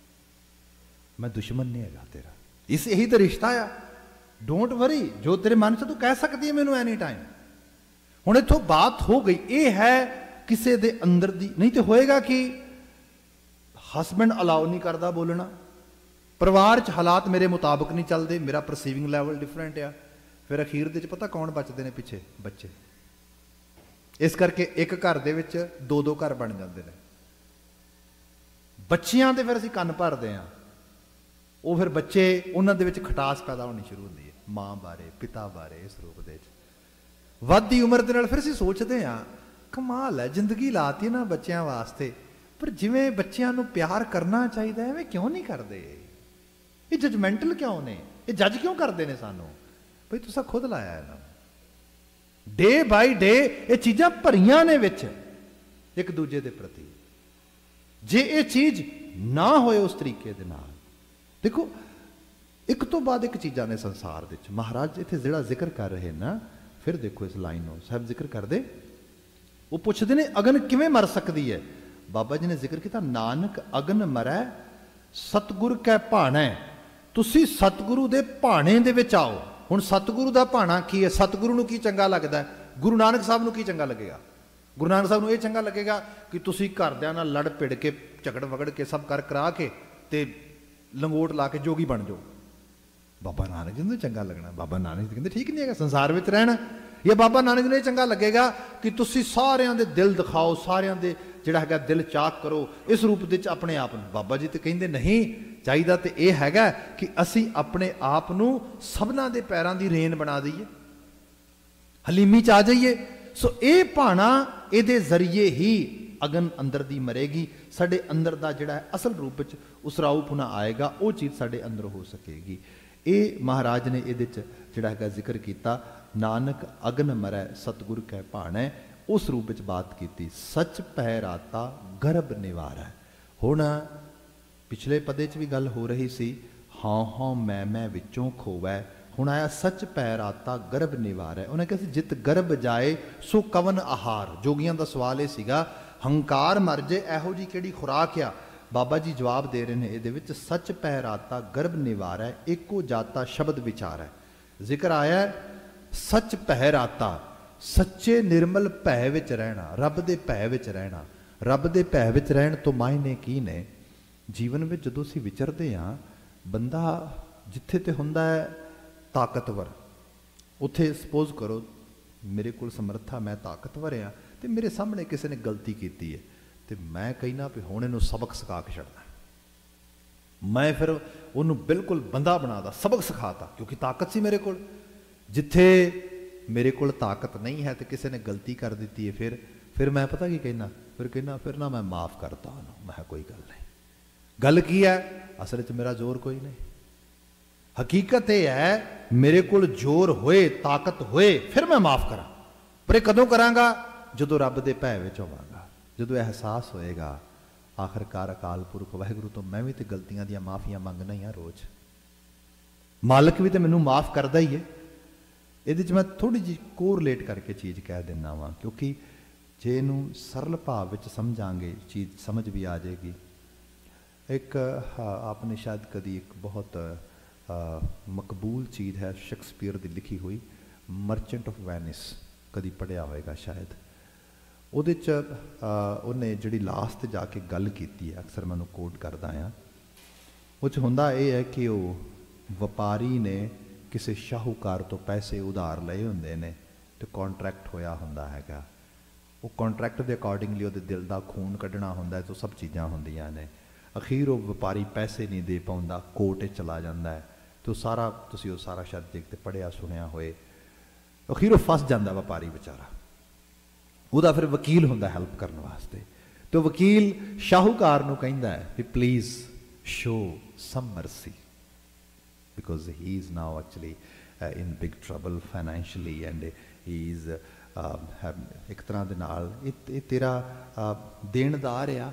ਮੈਂ ਦੁਸ਼ਮਣ ਨਹੀਂ ਹੈਗਾ ਤੇਰਾ। ਇਸ ਇਹੀ ਤਾਂ ਰਿਸ਼ਤਾ ਆ। ਡੋਂਟ ਵਰੀ, ਜੋ ਤੇਰੇ ਮਨ 'ਚ ਤੂੰ ਕਹਿ ਸਕਦੀ ਹੈ ਮੈਨੂੰ ਐਨੀ ਟਾਈਮ। ਹੁਣ ਇੱਥੋਂ ਬਾਤ ਹੋ ਗਈ, ਇਹ ਹੈ ਕਿਸੇ ਦੇ ਅੰਦਰ ਦੀ। ਨਹੀਂ ਤੇ ਹੋਏਗਾ ਕਿ ਹਸਬੈਂਡ ਅਲਾਉ ਨਹੀਂ ਕਰਦਾ ਬੋਲਣਾ, ਪਰਿਵਾਰ 'ਚ ਹਾਲਾਤ ਮੇਰੇ ਮੁਤਾਬਕ ਨਹੀਂ ਚੱਲਦੇ, ਮੇਰਾ ਪਰਸੀਵਿੰਗ ਲੈਵਲ ਡਿਫਰੈਂਟ ਆ। ਫਿਰ ਅਖੀਰ ਦੇ 'ਚ ਪਤਾ ਕੌਣ ਬਚਦੇ ਨੇ ਪਿੱਛੇ? ਬੱਚੇ। ਇਸ ਕਰਕੇ ਇੱਕ ਘਰ ਦੇ ਵਿੱਚ ਦੋ ਦੋ ਘਰ ਬਣ ਜਾਂਦੇ ਨੇ। ਬੱਚਿਆਂ ਦੇ ਫਿਰ ਅਸੀਂ ਕੰਨ ਭਰਦੇ ਹਾਂ, ਉਹ ਫਿਰ ਬੱਚੇ, ਉਹਨਾਂ ਦੇ ਵਿੱਚ ਖਟਾਸ ਪੈਦਾ ਹੋਣੀ ਸ਼ੁਰੂ ਹੁੰਦੀ ਹੈ ਮਾਂ ਬਾਰੇ, ਪਿਤਾ ਬਾਰੇ। ਇਸ ਰੂਪ ਦੇ ਵਿੱਚ ਵੱਧਦੀ ਉਮਰ ਦੇ ਨਾਲ ਫਿਰ ਅਸੀਂ ਸੋਚਦੇ ਹਾਂ ਕਮਾਲ ਹੈ, ਜ਼ਿੰਦਗੀ ਲਾਤੀ ਨਾ ਬੱਚਿਆਂ ਵਾਸਤੇ, ਪਰ ਜਿਵੇਂ ਬੱਚਿਆਂ ਨੂੰ ਪਿਆਰ ਕਰਨਾ ਚਾਹੀਦਾ ਐਵੇਂ ਕਿਉਂ ਨਹੀਂ ਕਰਦੇ? ਇਹ ਜਜਮੈਂਟਲ ਕਿਉਂ ਨੇ? ਇਹ ਜੱਜ ਕਿਉਂ ਕਰਦੇ ਨੇ ਸਾਨੂੰ? ਬਈ ਤੁਸੀਂ ਖੁਦ ਲਾਇਆ ਇਹਨਾਂ ਨੂੰ। ਡੇ ਬਾਈ ਡੇ ਇਹ ਚੀਜ਼ਾਂ ਭਰੀਆਂ ਨੇ ਵਿੱਚ ਇੱਕ ਦੂਜੇ ਦੇ ਪ੍ਰਤੀ। ਜੇ ਇਹ ਚੀਜ਼ ਨਾ ਹੋਏ ਉਸ ਤਰੀਕੇ ਦੇ ਨਾਲ, ਦੇਖੋ ਇੱਕ ਤੋਂ ਬਾਅਦ ਇੱਕ ਚੀਜ਼ਾਂ ਨੇ ਸੰਸਾਰ ਦੇ ਵਿੱਚ। ਮਹਾਰਾਜ ਇੱਥੇ ਜਿਹੜਾ ਜ਼ਿਕਰ ਕਰ ਰਹੇ ਨਾ, ਫਿਰ ਦੇਖੋ ਇਸ ਲਾਈਨ ਨੂੰ ਸਾਹਿਬ ਜ਼ਿਕਰ ਕਰਦੇ, ਉਹ ਪੁੱਛਦੇ ਨੇ ਅਗਨ ਕਿਵੇਂ ਮਰ ਸਕਦੀ ਹੈ? ਬਾਬਾ ਜੀ ਨੇ ਜ਼ਿਕਰ ਕੀਤਾ, ਨਾਨਕ ਅਗਨ ਮਰੈ ਸਤਿਗੁਰ ਕੈ ਭਾਣੈ। ਤੁਸੀਂ ਸਤਿਗੁਰੂ ਦੇ ਭਾਣੇ ਦੇ ਵਿੱਚ ਆਓ। ਹੁਣ ਸਤਿਗੁਰੂ ਦਾ ਭਾਣਾ ਕੀ ਹੈ? ਸਤਿਗੁਰੂ ਨੂੰ ਕੀ ਚੰਗਾ ਲੱਗਦਾ? ਗੁਰੂ ਨਾਨਕ ਸਾਹਿਬ ਨੂੰ ਕੀ ਚੰਗਾ ਲੱਗੇਗਾ? ਗੁਰੂ ਨਾਨਕ ਸਾਹਿਬ ਨੂੰ ਇਹ ਚੰਗਾ ਲੱਗੇਗਾ ਕਿ ਤੁਸੀਂ ਘਰਦਿਆਂ ਨਾਲ ਲੜ ਭਿੜ ਕੇ, ਝਗੜ ਵਗੜ ਕੇ, ਸਭ ਕਰ ਕਰਾ ਕੇ ਤੇ ਲੰਗੋਟ ਲਾ ਕੇ ਜੋਗੀ ਬਣ ਜਾਓ। ਬਾਬਾ ਨਾਨਕ ਜੀ ਨੂੰ ਚੰਗਾ ਲੱਗਣਾ? ਬਾਬਾ ਨਾਨਕ ਜੀ ਕਹਿੰਦੇ ਠੀਕ ਨਹੀਂ ਹੈਗਾ, ਸੰਸਾਰ ਵਿੱਚ ਰਹਿਣਾ। ਜਾਂ ਬਾਬਾ ਨਾਨਕ ਨੂੰ ਇਹ ਚੰਗਾ ਲੱਗੇਗਾ ਕਿ ਤੁਸੀਂ ਸਾਰਿਆਂ ਦੇ ਦਿਲ ਦਿਖਾਓ, ਸਾਰਿਆਂ ਦੇ ਜਿਹੜਾ ਹੈਗਾ ਦਿਲ ਚਾਕ ਕਰੋ, ਇਸ ਰੂਪ ਦੇ ਵਿੱਚ ਆਪਣੇ ਆਪ ਨੂੰ। ਬਾਬਾ ਜੀ ਤੇ ਕਹਿੰਦੇ ਨਹੀਂ, ਚਾਹੀਦਾ ਤੇ ਇਹ ਹੈਗਾ ਕਿ ਅਸੀਂ ਆਪਣੇ ਆਪ ਨੂੰ ਸਭਨਾਂ ਦੇ ਪੈਰਾਂ ਦੀ ਰੇਨ ਬਣਾ ਦਈਏ, ਹਲੀਮੀ 'ਚ ਆ ਜਾਈਏ। ਸੋ ਇਹ ਭਾਣਾ, ਇਹਦੇ ਜ਼ਰੀਏ ਹੀ ਅਗਨ ਅੰਦਰ ਦੀ ਮਰੇਗੀ। ਸਾਡੇ ਅੰਦਰ ਦਾ ਜਿਹੜਾ ਅਸਲ ਰੂਪ ਵਿੱਚ ਉਸਰਾਊਪੁਣਾ ਆਏਗਾ, ਉਹ ਚੀਜ਼ ਸਾਡੇ ਅੰਦਰ ਹੋ ਸਕੇਗੀ। ਇਹ ਮਹਾਰਾਜ ਨੇ ਇਹਦੇ 'ਚ ਜਿਹੜਾ ਹੈਗਾ ਜ਼ਿਕਰ ਕੀਤਾ, ਨਾਨਕ ਅਗਨ ਮਰੈ ਸਤਿਗੁਰ ਕੈ ਭਾਣੈ, ਉਸ ਰੂਪ ਵਿੱਚ ਬਾਤ ਕੀਤੀ। ਸੱਚ ਭੈ ਰਾਤਾ ਗਰਭ ਨਿਵਾਰੈ। ਹੁਣ ਪਿਛਲੇ ਪਦੇ 'ਚ ਵੀ ਗੱਲ ਹੋ ਰਹੀ ਸੀ, ਹਾਂ ਹਾਂ ਮੈਂ ਮੈਂ ਵਿੱਚੋਂ ਖੋਵੈ। ਹੁਣ ਆਇਆ ਸੱਚ ਭੈ ਰਾਤਾ ਗਰਭ ਨਿਵਾਰੈ। ਉਹਨੇ ਕਿਹਾ ਸੀ ਜਿਤ ਗਰਭ ਜਾਏ ਸੋ ਕਵਨ ਆਹਾਰ। ਜੋਗੀਆਂ ਦਾ ਸਵਾਲ ਇਹ ਸੀਗਾ, हंकार मर जे, इहो जी किहड़ी खुराक आ। बाबा जी जवाब दे रहे हैं इहदे विच, सच पहराता गर्भ निवारै, एको जाता शब्द विचारै। जिक्र आया सच पहराता, सच्चे निर्मल भै विच रहना, रब दे भै विच रहना। रब दे भै विच रहण तो मायने की ने? जीवन में जदों असीं विचरदे हां, बंदा जिथे ते हुंदा है ताकतवर, उत्थे सपोज करो मेरे कोल समर्था, मैं ताकतवर हाँ, तो मेरे सामने किसी ने गलती की है, तो मैं कहना भी हुण इहनूं सबक सिखा के छड्डना। मैं फिर उन्होंने बिल्कुल बंदा बनाता, सबक सिखाता, क्योंकि ताकत सी मेरे कोल। जिथे मेरे कोल ताकत नहीं है तो किसी ने गलती कर दी है, फिर फिर मैं पता की कहना, फिर कहना फिर ना मैं माफ़ करता उन्होंने, मैं कोई गल नहीं। गल की है असल च मेरा जोर कोई नहीं। हकीकत यह है मेरे कोल जोर होए, ताकत होए, फिर मैं माफ़ करा। पर कदों करांगा? जदों रब दे भै विच होवांगा, जदों एहसास होएगा आखिरकार अकाल पुरख वाहिगुरू तो मैं भी तो गलतियां दी माफियां मंगना ही हाँ रोज़, मालिक भी तो मैनू माफ़ करता ही है। ये मैं थोड़ी जी कोरिलेट करके चीज़ कह देना वा, क्योंकि जे इनू सरल भाव विच समझांगे चीज़ समझ भी आ जाएगी। एक आपने शायद कभी एक बहुत आ, मकबूल चीज़ है शेक्सपीयर की लिखी हुई मर्चेंट ऑफ वेनिस, कभी पढ़िया होएगा शायद। उहदे च उन्हें जिहड़ी लास्ट ते जाके गल कीती है, अक्सर मैं कोट करदा हाँ, वो च हुंदा यह है कि वो व्यापारी ने किसी शाहूकार तो पैसे उधार लए हुंदे ने ते कॉन्ट्रैक्ट होया हुंदा हैगा। वो कॉन्ट्रैक्ट के अकॉर्डिंगली उहदे दिल का खून कढ़ना हुंदा है, तो सब चीज़ां हुंदियां ने। अखीर वो व्यापारी पैसे नहीं दे पाउंदा, कोर्ट चला जाता है, तो सारा तुसीं वो सारा शायद देखते पढ़िया सुनिया होए। अखीर वो फस जाता व्यापारी बेचारा, ਉਹਦਾ फिर वकील होंदा हेल्प करने वास्ते। तो वकील शाहूकार नूं कहंदा है कि please show some mercy because he is now actually in big trouble financially and he is एक तरह दे नाल ये तेरा देनदार आ,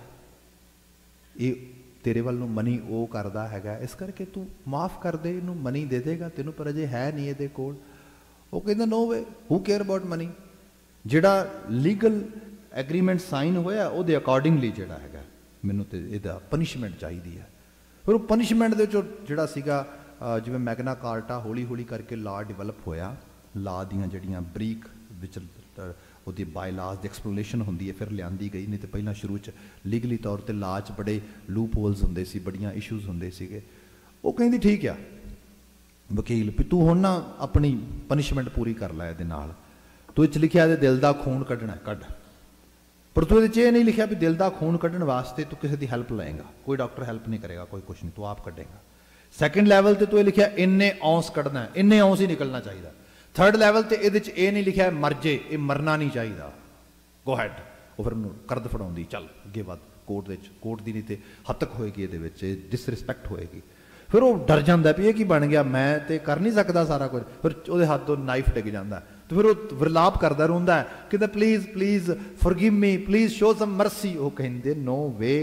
ये तेरे वाल मनी वो करदा हैगा, इस करके तू माफ़ कर दे, इनू मनी दे देगा तेनू, पर अजे है नहीं ये कोल। वो कहंदा no way, who care about money. जिहड़ा लीगल एग्रीमेंट साइन होया उहदे अकॉर्डिंगली जिहड़ा हैगा मैनू तो इहदा पनिशमेंट चाहिदी है। फिर वो पनिशमेंट दे विचों जिहड़ा सीगा जिवें मैगना कार्टा हौली हौली करके लॉ डिवेलप होया, लॉ दीयां जिहड़ियां बरीक विच उहदी बाय लॉज दी एक्सप्लेनेशन हुंदी है, फिर लियांदी गई। नहीं तो पहलां शुरू च लीगली तौर पर लॉ च बड़े लूप होल्स हुंदे सी, बड़ियां इशूज़ हुंदे सीगे। वो कहंदी ठीक आ वकील भी तू हुण ना अपनी पनिशमेंट पूरी कर लै इहदे नाल, तू इच लिखिया दे दिल का खून कढ़ना कढ़, पर तू ये नहीं लिखा भी दिल का खून कढ़न वास्ते तू किसी की हैल्प लएगा, कोई डॉक्टर हैल्प नहीं करेगा, कोई कुछ नहीं, तू आप कढ़ेगा। सैकेंड लैवल ते तू ये लिखा इन्ने औंस कढ़ना है, इन्ने औंस ही निकलना चाहिए। थर्ड लैवल ते ये नहीं लिखा मर जे, ये मरना नहीं चाहिए, गो हैड। वो फिर करद फड़ाउंदी चल अगे वध, कोर्ट दे कोर्ट की नहीं तो हतक होएगी, ये डिसरिस्पैक्ट होएगी। फिर वो डर जाता भी ये की बन गया, मैं तो कर नहीं सकता सारा कुछ। फिर वो हाथ तो नाइफ डिग जाता, तो फिर वो विरलाप करता रोंदा है कि please please forgive me, please show some mercy. वो कहते नो वे,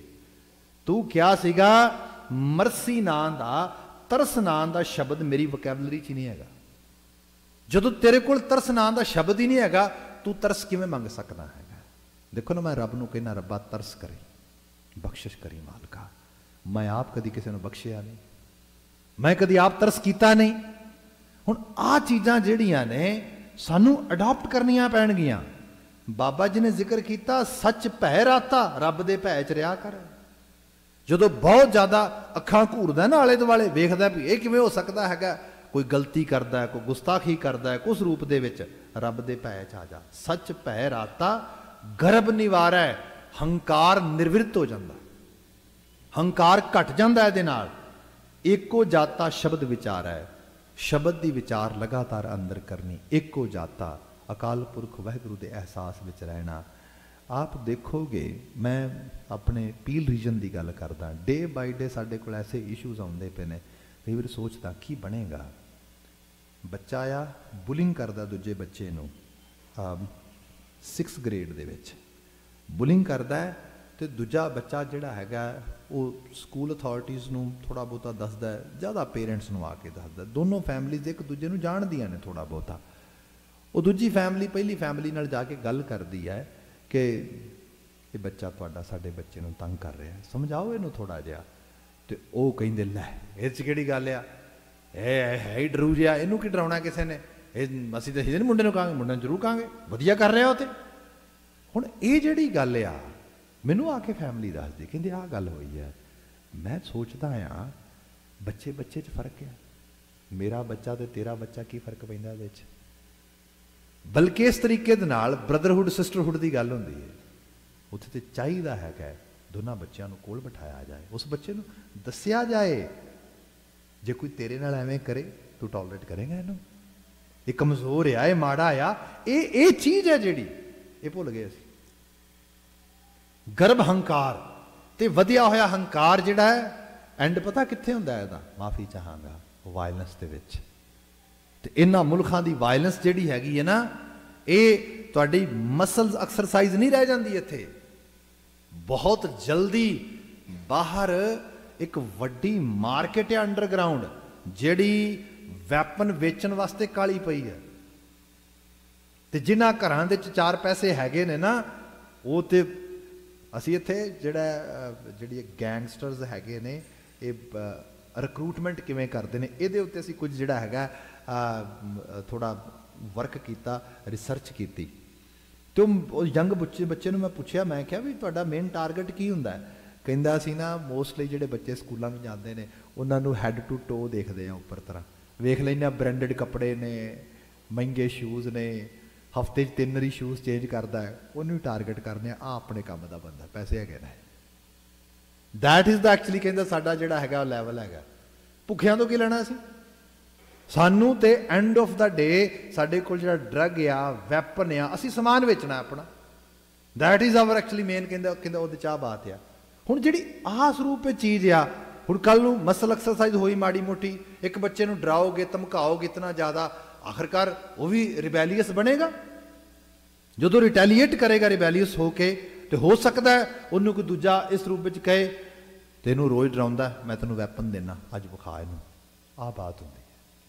तू क्या सीगा मर्सी नां दा, तरस नां दा शब्द मेरी वोकैबलरी च नहीं है। जदों तेरे कोल तरस नां दा शब्द ही नहीं है, तू तरस किवें मंग सकना है? देखो ना, मैं रब नूं कहना रब्बा तरस करी, बख्शिश करी मालका। मैं आप कदी किसी ने बख्शिया नहीं, मैं कदी आप तरस किया नहीं। हुण आ चीज़ां जिहड़ियां ने सानू अडॉप्ट करनियां पैणगियां। बाबा जी ने जिक्र किया सच भै राता, रब दे भै च रिहा कर। जदों बहुत ज़्यादा अखां घूरदा ना आले दुआले, वेखदा भी ये किवें हो सकदा हैगा, कोई गलती करदा है, कोई गुस्ताखी करदा है, कुछ रूप दे विच रब दे भै च आ जा। सच भै राता गर्भ निवारै, हंकार निर्वृत्त हो जाता, हंकार घट जाता है। नाल एको जाता शब्द विचार है, शब्द की विचार लगातार अंदर करनी, एको जाता अकाल पुरख वाहिगुरू के एहसास विच रहना। आप देखोगे, मैं अपने पील रीजन की गल करदा, डे बाय डे साडे कोल ऐसे इशूज़ आउंदे पे ने, कई बार सोचदा की बनेगा। बच्चा आ बुलिंग करदा दूजे बच्चे नूं, सिक्स ग्रेड दे विच बुलिंग करदा है, तो दूजा बच्चा जिहड़ा हैगा वो स्कूल अथॉरिटीज़ नूं थोड़ा बहुता दसदा है, ज़्यादा पेरेंट्स नूं आके दसदा। दोनों फैमिलीज़ एक दूजे नूं जाणदियां ने थोड़ा बहुता। वो दूजी फैमिली पहली फैमिली नाल जाके गल करदी है कि कि बच्चा तुहाडा साडे बच्चे नूं तंग कर रहा है, समझाओ इहनूं थोड़ा जिहा। तो वो कहिंदे लै इह च किहड़ी गल आ, ਇਹ ਹੈ ਹੀ ਡਰੂ ਜਿਹਾ, ਇਹਨੂੰ ਕੀ ਡਰਾਉਣਾ ਕਿਸੇ ਨੇ, ਇਹ ਅਸੀਂ ਤਾਂ ਇਹਦੇ ਮੁੰਡੇ ਨੂੰ ਕਹਾਂਗੇ, ਮੁੰਡੇ ਨੂੰ ਜ਼ਰੂਰ ਕਹਾਂਗੇ ਵਧੀਆ ਕਰ ਰਿਹਾ ਉਹ। ਤੇ ਹੁਣ ਇਹ ਜਿਹੜੀ ਗੱਲ ਆ ਮੈਨੂੰ ਆ ਕੇ ਫੈਮਿਲੀ ਦੱਸਦੀ, ਕਹਿੰਦੇ ਆਹ ਗੱਲ ਹੋਈ ਹੈ। ਮੈਂ ਸੋਚਦਾ ਆ ਬੱਚੇ ਬੱਚੇ 'ਚ ਫਰਕ ਆ, ਮੇਰਾ ਬੱਚਾ ਤੇ ਤੇਰਾ ਬੱਚਾ ਕੀ ਫਰਕ ਪੈਂਦਾ ਇਹਦੇ 'ਚ। ਬਲਕਿ ਇਸ ਤਰੀਕੇ ਦੇ ਨਾਲ ਬ੍ਰਦਰਹੁੱਡ ਸਿਸਟਰਹੁੱਡ ਦੀ ਗੱਲ ਹੁੰਦੀ ਹੈ। ਉੱਥੇ ਤੇ ਚਾਹੀਦਾ ਹੈਗਾ ਦੋਨਾਂ ਬੱਚਿਆਂ ਨੂੰ ਕੋਲ ਬਿਠਾਇਆ ਜਾਏ, ਉਸ ਬੱਚੇ ਨੂੰ ਦੱਸਿਆ ਜਾਏ ਜੇ ਕੋਈ ਤੇਰੇ ਨਾਲ ਐਵੇਂ ਕਰੇ ਤੂੰ ਟੋਲਰੇਟ ਕਰੇਗਾ ਇਹਨੂੰ, ਇਹ ਕਮਜ਼ੋਰ ਆ, ਇਹ ਮਾੜਾ ਆ, ਇਹ ਇਹ ਚੀਜ਼ ਹੈ ਜਿਹੜੀ ਇਹ ਭੁੱਲ ਗਏ ਅਸੀਂ। ਗਰਭ ਹੰਕਾਰ ਤੇ ਵਧਿਆ ਹੋਇਆ ਹੰਕਾਰ ਜਿਹੜਾ ਹੈ ਐਂਡ ਪਤਾ ਕਿੱਥੇ ਹੁੰਦਾ ਇਹਦਾ, ਮਾਫੀ ਚਾਹਾਂਗਾ, ਵਾਇਲੈਂਸ ਦੇ ਵਿੱਚ। ਤੇ ਇਹਨਾਂ ਮੁਲਕਾਂ ਦੀ ਵਾਇਲੈਂਸ ਜਿਹੜੀ ਹੈਗੀ ਹੈ ਨਾ, ਇਹ ਤੁਹਾਡੀ ਮਸਲਸ ਐਕਸਰਸਾਈਜ਼ ਨਹੀਂ ਰਹਿ ਜਾਂਦੀ ਇੱਥੇ, ਬਹੁਤ ਜਲਦੀ ਬਾਹਰ ਇੱਕ ਵੱਡੀ ਮਾਰਕੀਟ ਹੈ ਅੰਡਰਗਰਾਊਂਡ ਜਿਹੜੀ ਵੈਪਨ ਵੇਚਣ ਵਾਸਤੇ ਕਾਲੀ ਪਈ ਹੈ। ਤੇ ਜਿਨ੍ਹਾਂ ਘਰਾਂ ਦੇ ਵਿੱਚ ਚਾਰ ਪੈਸੇ ਹੈਗੇ ਨੇ ਨਾ, ਉਹ ਤੇ ਅਸੀਂ ਇੱਥੇ ਜਿਹੜਾ ਜਿਹੜੀ ਗੈਂਗਸਟਰਸ ਹੈਗੇ ਨੇ ਇਹ ਰਿਕਰੂਟਮੈਂਟ ਕਿਵੇਂ ਕਰਦੇ ਨੇ ਇਹਦੇ ਉੱਤੇ ਅਸੀਂ ਕੁਝ ਜਿਹੜਾ ਹੈਗਾ ਥੋੜਾ ਵਰਕ ਕੀਤਾ, ਰਿਸਰਚ ਕੀਤੀ। ਤੇ ਉਹ ਯੰਗ ਬੱਚੇ ਬੱਚੇ ਨੂੰ ਮੈਂ ਪੁੱਛਿਆ, ਮੈਂ ਕਿਹਾ ਵੀ ਤੁਹਾਡਾ ਮੇਨ ਟਾਰਗੇਟ ਕੀ ਹੁੰਦਾ ਹੈ? ਕਹਿੰਦਾ ਸੀ ਨਾ ਮੋਸਟਲੀ ਜਿਹੜੇ ਬੱਚੇ ਸਕੂਲਾਂ ਨੂੰ ਜਾਂਦੇ ਨੇ ਉਹਨਾਂ ਨੂੰ ਹੈਡ ਟੂ ਟੋ ਦੇਖਦੇ ਆ, ਉੱਪਰ ਤਰ੍ਹਾਂ ਵੇਖ ਲੈਂਦੇ ਆ, ਬ੍ਰਾਂਡਡ ਕੱਪੜੇ ਨੇ, ਮਹਿੰਗੇ ਸ਼ੂਜ਼ ਨੇ, ਹਫਤੇ 'ਚ ਤਿੰਨ ਵਾਰੀ ਸ਼ੂਜ਼ ਚੇਂਜ ਕਰਦਾ ਹੈ, ਉਹਨੂੰ ਹੀ ਟਾਰਗੇਟ ਕਰਨੇ ਆ, ਆ ਆਪਣੇ ਕੰਮ ਦਾ ਬੰਦਾ, ਪੈਸੇ ਹੈਗੇ ਨੇ। ਦੈਟ ਇਜ਼ ਦਾ ਐਕਚੁਅਲੀ ਕਹਿੰਦਾ ਸਾਡਾ ਜਿਹੜਾ ਹੈਗਾ ਲੈਵਲ ਹੈਗਾ। ਭੁੱਖਿਆਂ ਤੋਂ ਕੀ ਲੈਣਾ ਸੀ ਸਾਨੂੰ? ਤੇ ਐਂਡ ਆਫ ਦਾ ਡੇ ਸਾਡੇ ਕੋਲ ਜਿਹੜਾ ਡਰੱਗ ਆ, ਵੈਪਨ ਆ, ਅਸੀਂ ਸਮਾਨ ਵੇਚਣਾ ਆਪਣਾ। That is our actually main ਕਹਿੰਦਾ ਕਹਿੰਦਾ ਉਹਦੇ ਚਾਹ ਬਾਤ ਆ। ਹੁਣ ਜਿਹੜੀ ਆਹ ਸਰੂਪ ਵਿੱਚ ਚੀਜ਼ ਆ, ਹੁਣ ਕੱਲ ਨੂੰ ਮਸਲ ਐਕਸਰਸਾਈਜ਼ ਹੋਈ ਮਾੜੀ ਮੋਟੀ, ਇੱਕ ਬੱਚੇ ਨੂੰ ਡਰਾਓਗੇ ਧਮਕਾਓਗੇ ਇਤਨਾ ਜ਼ਿਆਦਾ, ਆਖਰਕਾਰ ਉਹ ਵੀ ਰਿਬੈਲੀਅਸ ਬਣੇਗਾ। ਜਦੋਂ ਰਿਟੈਲੀਏਟ ਕਰੇਗਾ ਰਿਬੈਲੀਅਸ ਹੋ ਕੇ, ਤੇ ਹੋ ਸਕਦਾ ਹੈ ਉਹਨੂੰ ਕੋਈ ਦੂਜਾ ਇਸ ਰੂਪ ਵਿੱਚ ਕਹੇ ਤੈਨੂੰ ਰੋਜ਼ ਡਰਾਉਂਦਾ, ਮੈਂ ਤੈਨੂੰ ਵੈਪਨ ਦੇਣਾ, ਅੱਜ ਵਿਖਾ ਇਹਨੂੰ। ਆਹ ਬਾਤ ਹੁੰਦੀ ਹੈ।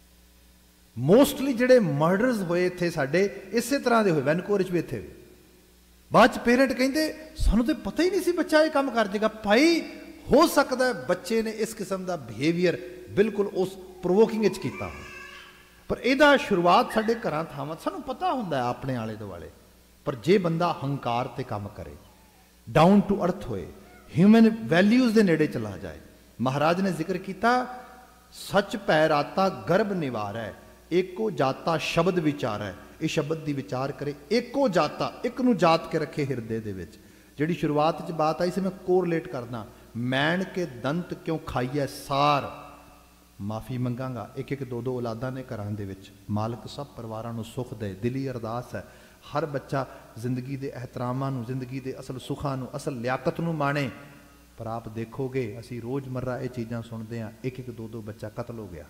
ਮੋਸਟਲੀ ਜਿਹੜੇ ਮਰਡਰਸ ਹੋਏ ਇੱਥੇ ਸਾਡੇ ਇਸੇ ਤਰ੍ਹਾਂ ਦੇ ਹੋਏ, ਵੈਨਕੂਵਰ 'ਚ ਵੀ ਇੱਥੇ ਵੀ। ਬਾਅਦ 'ਚ ਪੇਰੈਂਟ ਕਹਿੰਦੇ ਸਾਨੂੰ ਤਾਂ ਪਤਾ ਹੀ ਨਹੀਂ ਸੀ ਬੱਚਾ ਇਹ ਕੰਮ ਕਰ ਜਾਏਗਾ। ਭਾਈ ਹੋ ਸਕਦਾ ਬੱਚੇ ਨੇ ਇਸ ਕਿਸਮ ਦਾ ਬਿਹੇਵੀਅਰ ਬਿਲਕੁਲ ਉਸ ਪ੍ਰੋਵੋਕਿੰਗ ਵਿੱਚ ਕੀਤਾ ਹੋ, ਪਰ ਇਹਦਾ ਸ਼ੁਰੂਆਤ ਸਾਡੇ ਘਰਾਂ ਥਾਵਾਂ ਸਾਨੂੰ ਪਤਾ ਹੁੰਦਾ ਆਪਣੇ ਆਲੇ ਦੁਆਲੇ। ਪਰ ਜੇ ਬੰਦਾ ਹੰਕਾਰ ਤੇ ਕੰਮ ਕਰੇ, ਡਾਊਨ ਟੂ ਅਰਥ ਹੋਏ, ਹਿਊਮਨ ਵੈਲਿਊਜ਼ ਦੇ ਨੇੜੇ ਚਲਾ ਜਾਏ। ਮਹਾਰਾਜ ਨੇ ਜ਼ਿਕਰ ਕੀਤਾ ਸੱਚ ਭੈ ਰਾਤਾ ਗਰਭ ਨਿਵਾਰੈ, ਏਕੋ ਜਾਤਾ ਸ਼ਬਦ ਵਿਚਾਰੈ। ਇਹ ਸ਼ਬਦ ਦੀ ਵਿਚਾਰ ਕਰੇ, ਏਕੋ ਜਾਤਾ, ਇੱਕ ਨੂੰ ਜਾਤ ਕੇ ਰੱਖੇ ਹਿਰਦੇ ਦੇ ਵਿੱਚ। ਜਿਹੜੀ ਸ਼ੁਰੂਆਤ 'ਚ ਬਾਤ ਆਈ ਸੀ ਮੈਂ ਕੋਰਲੇਟ ਕਰਦਾ, ਮੈਣ ਕੇ ਦੰਤ ਕਿਉਂ ਖਾਈਐ ਸਾਰ। ਮਾਫੀ ਮੰਗਾਂਗਾ, ਇੱਕ ਇੱਕ ਦੋ ਦੋ ਔਲਾਦਾਂ ਨੇ ਘਰਾਂ ਦੇ ਵਿੱਚ, ਮਾਲਕ ਸਭ ਪਰਿਵਾਰਾਂ ਨੂੰ ਸੁੱਖ ਦੇ, ਦਿਲੀ ਅਰਦਾਸ ਹੈ ਹਰ ਬੱਚਾ ਜ਼ਿੰਦਗੀ ਦੇ ਇਹਤਰਾਮਾਂ ਨੂੰ, ਜ਼ਿੰਦਗੀ ਦੇ ਅਸਲ ਸੁੱਖਾਂ ਨੂੰ, ਅਸਲ ਲਿਆਕਤ ਨੂੰ ਮਾਣੇ। ਪਰ ਆਪ ਦੇਖੋਗੇ ਅਸੀਂ ਰੋਜ਼ਮर्रा ਇਹ ਚੀਜ਼ਾਂ ਸੁਣਦੇ ਹਾਂ, ਇੱਕ ਇੱਕ ਦੋ ਦੋ ਬੱਚਾ ਕਤਲ ਹੋ ਗਿਆ।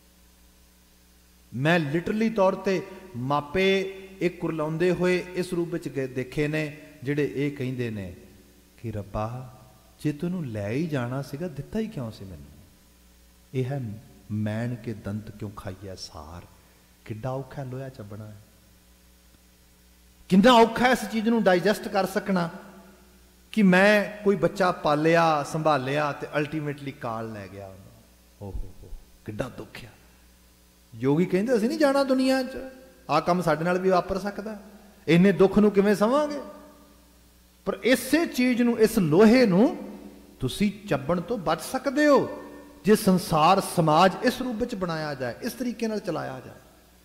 ਮੈਂ ਲਿਟਰਲੀ ਤੌਰ ਤੇ ਮਾਪੇ ਇਹ ਕੁਰਲਾਉਂਦੇ ਹੋਏ ਇਸ ਰੂਪ ਵਿੱਚ ਦੇਖੇ ਨੇ ਜਿਹੜੇ ਇਹ ਕਹਿੰਦੇ ਨੇ ਕਿ ਰੱਬਾ ਜੇ ਤੈਨੂੰ ਲੈ ਹੀ ਜਾਣਾ ਸੀਗਾ ਦਿੱਤਾ ਹੀ ਕਿਉਂ ਸੀ ਮੈਨੂੰ? ਇਹ ਹੈ ਮੈਣ ਕੇ ਦੰਤ ਕਿਉਂ ਖਾਈਆ ਸਾਰ। ਕਿੱਡਾ ਔਖਾ ਲੋਹਾ ਚੱਬਣਾ ਹੈ, ਕਿੰਨਾ ਔਖਾ ਇਸ ਚੀਜ਼ ਨੂੰ ਡਾਈਜੈਸਟ ਕਰ ਸਕਣਾ ਕਿ ਮੈਂ ਕੋਈ ਬੱਚਾ ਪਾਲਿਆ ਸੰਭਾਲਿਆ ਤੇ ਅਲਟੀਮੇਟਲੀ ਕਾਲ ਲੈ ਗਿਆ ਉਹਨੂੰ। ਓਹ ਹੋ, ਕਿੱਡਾ ਦੁੱਖ ਆ। ਯੋਗੀ ਕਹਿੰਦੇ ਅਸੀਂ ਨਹੀਂ ਜਾਣਾ ਦੁਨੀਆ 'ਚ, ਆਹ ਕੰਮ ਸਾਡੇ ਨਾਲ ਵੀ ਵਾਪਰ ਸਕਦਾ, ਇੰਨੇ ਦੁੱਖ ਨੂੰ ਕਿਵੇਂ ਸਮਾਂਗੇ? ਪਰ ਇਸੇ ਚੀਜ਼ ਨੂੰ, ਇਸ ਲੋਹੇ ਨੂੰ ਤੁਸੀਂ ਚੱਬਣ ਤੋਂ ਬਚ ਸਕਦੇ ਹੋ ਜੇ ਸੰਸਾਰ ਸਮਾਜ ਇਸ ਰੂਪ ਵਿੱਚ ਬਣਾਇਆ ਜਾਏ, ਇਸ ਤਰੀਕੇ ਨਾਲ ਚਲਾਇਆ ਜਾਏ।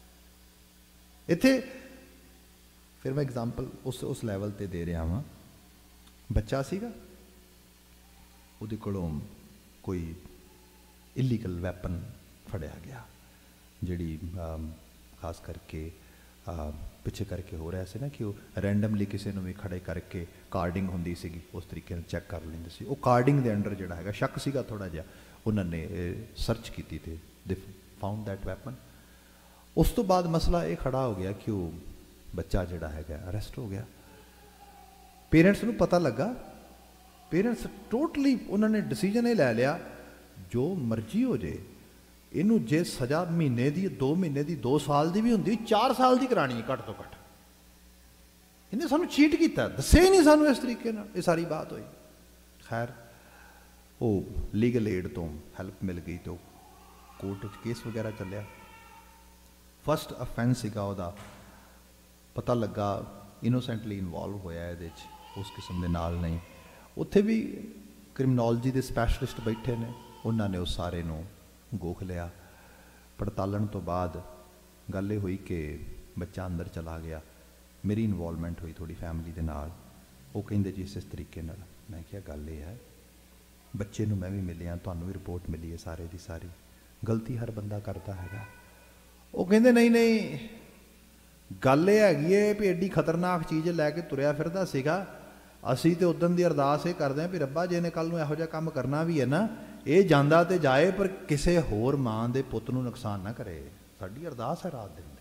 ਇੱਥੇ ਫਿਰ ਮੈਂ ਐਗਜ਼ਾਮਪਲ ਉਸ ਉਸ ਲੈਵਲ ਤੇ ਦੇ ਰਿਹਾ ਹਾਂ। ਬੱਚਾ ਸੀਗਾ, ਉਹਦੇ ਕੋਲੋਂ ਕੋਈ ਇਲੀਗਲ ਵੈਪਨ ਫੜਿਆ ਗਿਆ, ਜਿਹੜੀ ਖਾਸ ਕਰਕੇ ਪਿੱਛੇ ਕਰਕੇ ਹੋ ਰਿਹਾ ਸੀ ਨਾ ਕਿ ਉਹ ਰੈਂਡਮਲੀ ਕਿਸੇ ਨੂੰ ਵੀ ਖੜੇ ਕਰਕੇ ਕਾਰਡਿੰਗ ਹੁੰਦੀ ਸੀਗੀ, ਉਸ ਤਰੀਕੇ ਨਾਲ ਚੈੱਕ ਕਰ ਲੈਂਦੇ ਸੀ। ਉਹ ਕਾਰਡਿੰਗ ਦੇ ਅੰਡਰ ਜਿਹੜਾ ਹੈਗਾ ਸ਼ੱਕ ਸੀਗਾ ਥੋੜ੍ਹਾ ਜਿਹਾ, ਉਹਨਾਂ ਨੇ ਸਰਚ ਕੀਤੀ ਤੇ ਦੇ ਫਾਊਂਡ ਦੈਟ ਵੈਪਨ। ਉਸ ਤੋਂ ਬਾਅਦ ਮਸਲਾ ਇਹ ਖੜਾ ਹੋ ਗਿਆ ਕਿ ਉਹ ਬੱਚਾ ਜਿਹੜਾ ਹੈਗਾ ਅਰੈਸਟ ਹੋ ਗਿਆ। ਪੇਰੈਂਟਸ ਨੂੰ ਪਤਾ ਲੱਗਾ, ਪੇਰੈਂਟਸ ਟੋਟਲੀ ਉਹਨਾਂ ਨੇ ਡਿਸੀਜਨ ਇਹ ਲੈ ਲਿਆ ਜੋ ਮਰਜ਼ੀ ਹੋ ਜੇ, ਇਹਨੂੰ ਜੇ ਸਜ਼ਾ ਮਹੀਨੇ ਦੀ, ਦੋ ਮਹੀਨੇ ਦੀ, ਦੋ ਸਾਲ ਦੀ ਵੀ ਹੁੰਦੀ, ਚਾਰ ਸਾਲ ਦੀ ਕਰਾਣੀ ਹੈ ਘੱਟ ਤੋਂ ਘੱਟ। इन्हें सानू चीट किया, दस्सिया ही नहीं सानू इस तरीके नाल। ये सारी बात हुई। खैर वो लीगल एड तो हैल्प मिल गई तो कोर्ट केस वगैरह चलिया। फस्ट अफेंस सीगा उहदा, पता लगा इनोसेंटली इनवॉल्व होया ये उस किस्म के नाल नहीं। उत्थे भी क्रिमिनोलॉजी के स्पैशलिस्ट बैठे ने, उन्होंने उस सारे नूं गोख लिया। पड़तालन तो बाद गल ये हुई कि बच्चा अंदर चला गया। मेरी इनवॉल्वमेंट हुई थोड़ी फैमिली के नाल। वो कहिंदे जी इस तरीके नाल। मैं क्या गल ये है, बच्चे नूं मैं भी मिलिया, तुहानूं भी रिपोर्ट मिली है सारे दी सारी, गलती हर बंदा करता है। वो कहिंदे नहीं नहीं, गल ये हैगी है भी एडी खतरनाक चीज़ लैके तुरया फिरदा सीगा। असीं ते उदन दी अरदास ये करदे हैं भी रब्बा जे ने कल नूं इहो जिहा काम करना भी है ना, ये जांदा ते जाए पर किसी होर मां दे पुत्त नूं नुकसान ना करे। साडी अरदास है रात दिन दी।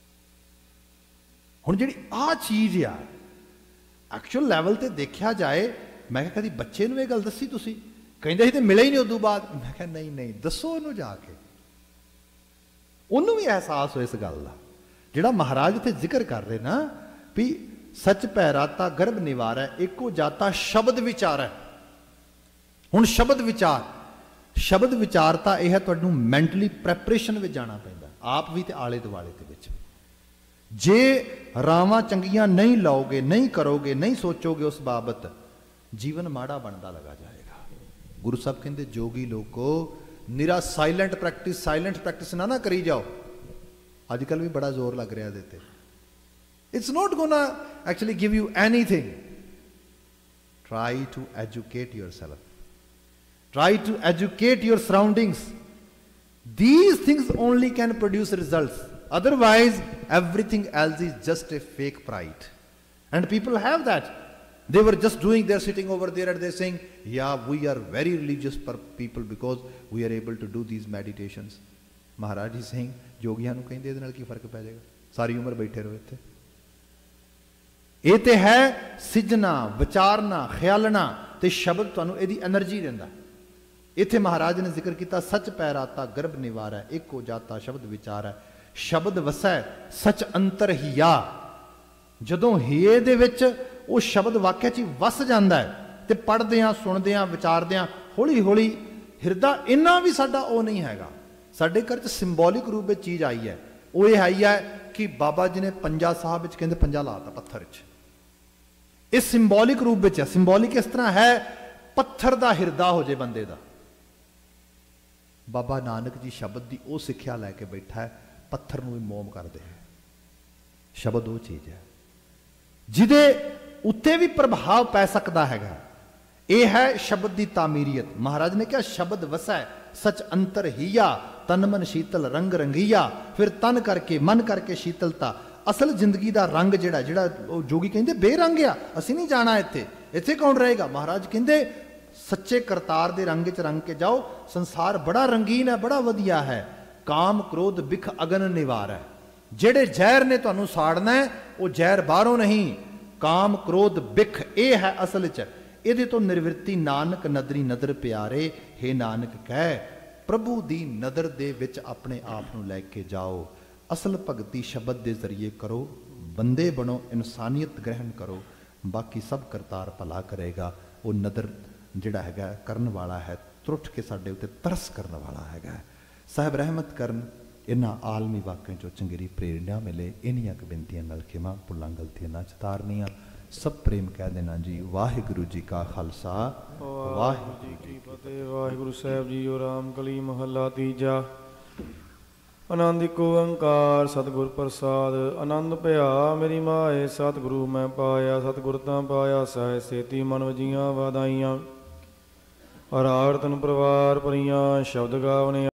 हुण जिहड़ी आ चीज़ आ एक्चुअल लैवल ते देखा जाए, मैं कहा कदी बच्चे नूं ये गल दसी तुसीं? कहिंदे सी ते मिले ही नहीं उदों बाद। मैं कहा नहीं नहीं, दसो इहनूं जाके, उन्होंने भी एहसास हो इस गल का। जिहड़ा महाराज इत्थे जिक्र कर रहे ना भी सच पैराता गर्भ निवारै, एको जाता शब्द विचार है। हुण शब्द विचार, शब्द विचारता यह है तुहानूं मैंटली प्रैपरेशन में जाना पैंदा, आप भी ते आले दुआले दे विच। जे रावां चंगियां नहीं लाओगे, नहीं करोगे, नहीं सोचोगे उस बाबत, जीवन माड़ा बनता लगा जाएगा। गुरु साहब कहते जोगी लोगों निरा साइलेंट प्रैक्टिस, साइलेंट प्रैक्टिस ना ना करी जाओ। अजकल भी बड़ा जोर लग रहा देते। It's not gonna actually give you anything. Try to educate yourself, try to educate your surroundings. These things only can produce results, otherwise everything else is just a fake pride. And people have that. They were just doing, they're sitting over there and they're saying, yeah, we are very religious people because we are able to do these meditations. Maharaj is saying, जोगियां नूं कहिंदे इहदे नाल की फर्क पै जाएगा, सारी उम्र बैठे रहो इत्थे। ये ते है सिजना, विचारना, ख्यालना ते शब्द तुहानूं इहदी एनर्जी दिंदा। इत्थे महाराज ने जिक्र किया सच पैराता गर्भ निवारै, एको जाता शब्द विचारै, शब्द वसै सच अंतर हिया। जदों हिए दे विच वो शब्द वाਕਿਆ च वस जाता है तो पढ़द्या सुनद्या विचारद्या हौली हौली हिरदा इन्ना भी साडा वो नहीं हैगा। साडे घर च सिंबॉलिक रूप में चीज़ आई है। वो ये आई है कि बाबा जी ने पंजा साहब कहते पंजा लाता पत्थर च, इस सिंबॉलिक रूप में है। सिंबॉलिक इस तरह है पत्थर का हिरदा हो जाए बंदे का। बाबा नानक जी शब्द की वो सिक्ख्या लैके बैठा है, पत्थर नूं भी मोम कर दे। शब्द वो चीज़ है जिहदे उत्ते भी प्रभाव पै सकता है। यह है शब्द की तामीरियत। महाराज ने कहा शब्द वसै सच अंतर हीया, तन मन शीतल रंग रंगीया। फिर तन करके मन करके शीतलता। असल जिंदगी का रंग जिहड़ा जिहड़ा जोगी कहते बेरंग आ, असीं नहीं जाना इत्थे, इत्थे कौन रहेगा। महाराज कहते सच्चे करतार दे रंग च रंग के जाओ, संसार बड़ा रंगीन है, बड़ा वधिया है। काम क्रोध बिख अगन निवार है। जेड़े जहर ने तुहानूं साड़ना है वो जहर बाहरों नहीं, काम क्रोध बिख ये है असल च। ये तो निर्वृत्ति नानक नदरी नदर प्यारे, हे नानक कह प्रभु दी नदर दे विच अपने आप नूं लैके जाओ। असल भगती शब्द के जरिए करो, बंदे बनो, इंसानियत ग्रहण करो, बाकी सब करतार भला करेगा। वो नदर जिहड़ा हैगा करन वाला है, त्रुट के साडे उत्ते तरस करन वाला हैगा। साहब रहमत करन, इन्हां आलमी वाक़िਆਂ चों चंगेरी प्रेरणा मिले। इन्हियां क बेनतियां नाल खिमा भुलां गलतियां ना चतारनियां। सब प्रेम कह देना जी। वाहिगुरू जी का खालसा, वाहिगुरू जी की फतेह। वाहिगुरू साहब जी राम कली महला तीजा। आनंद इक ओंकार सतगुर प्रसाद। आनंद भया मेरी माए सतगुरु मैं पाया, सतगुर तां पाया सह सेती मन वजियां वादाइयां। अरार तन परिवार परियां शब्द गावने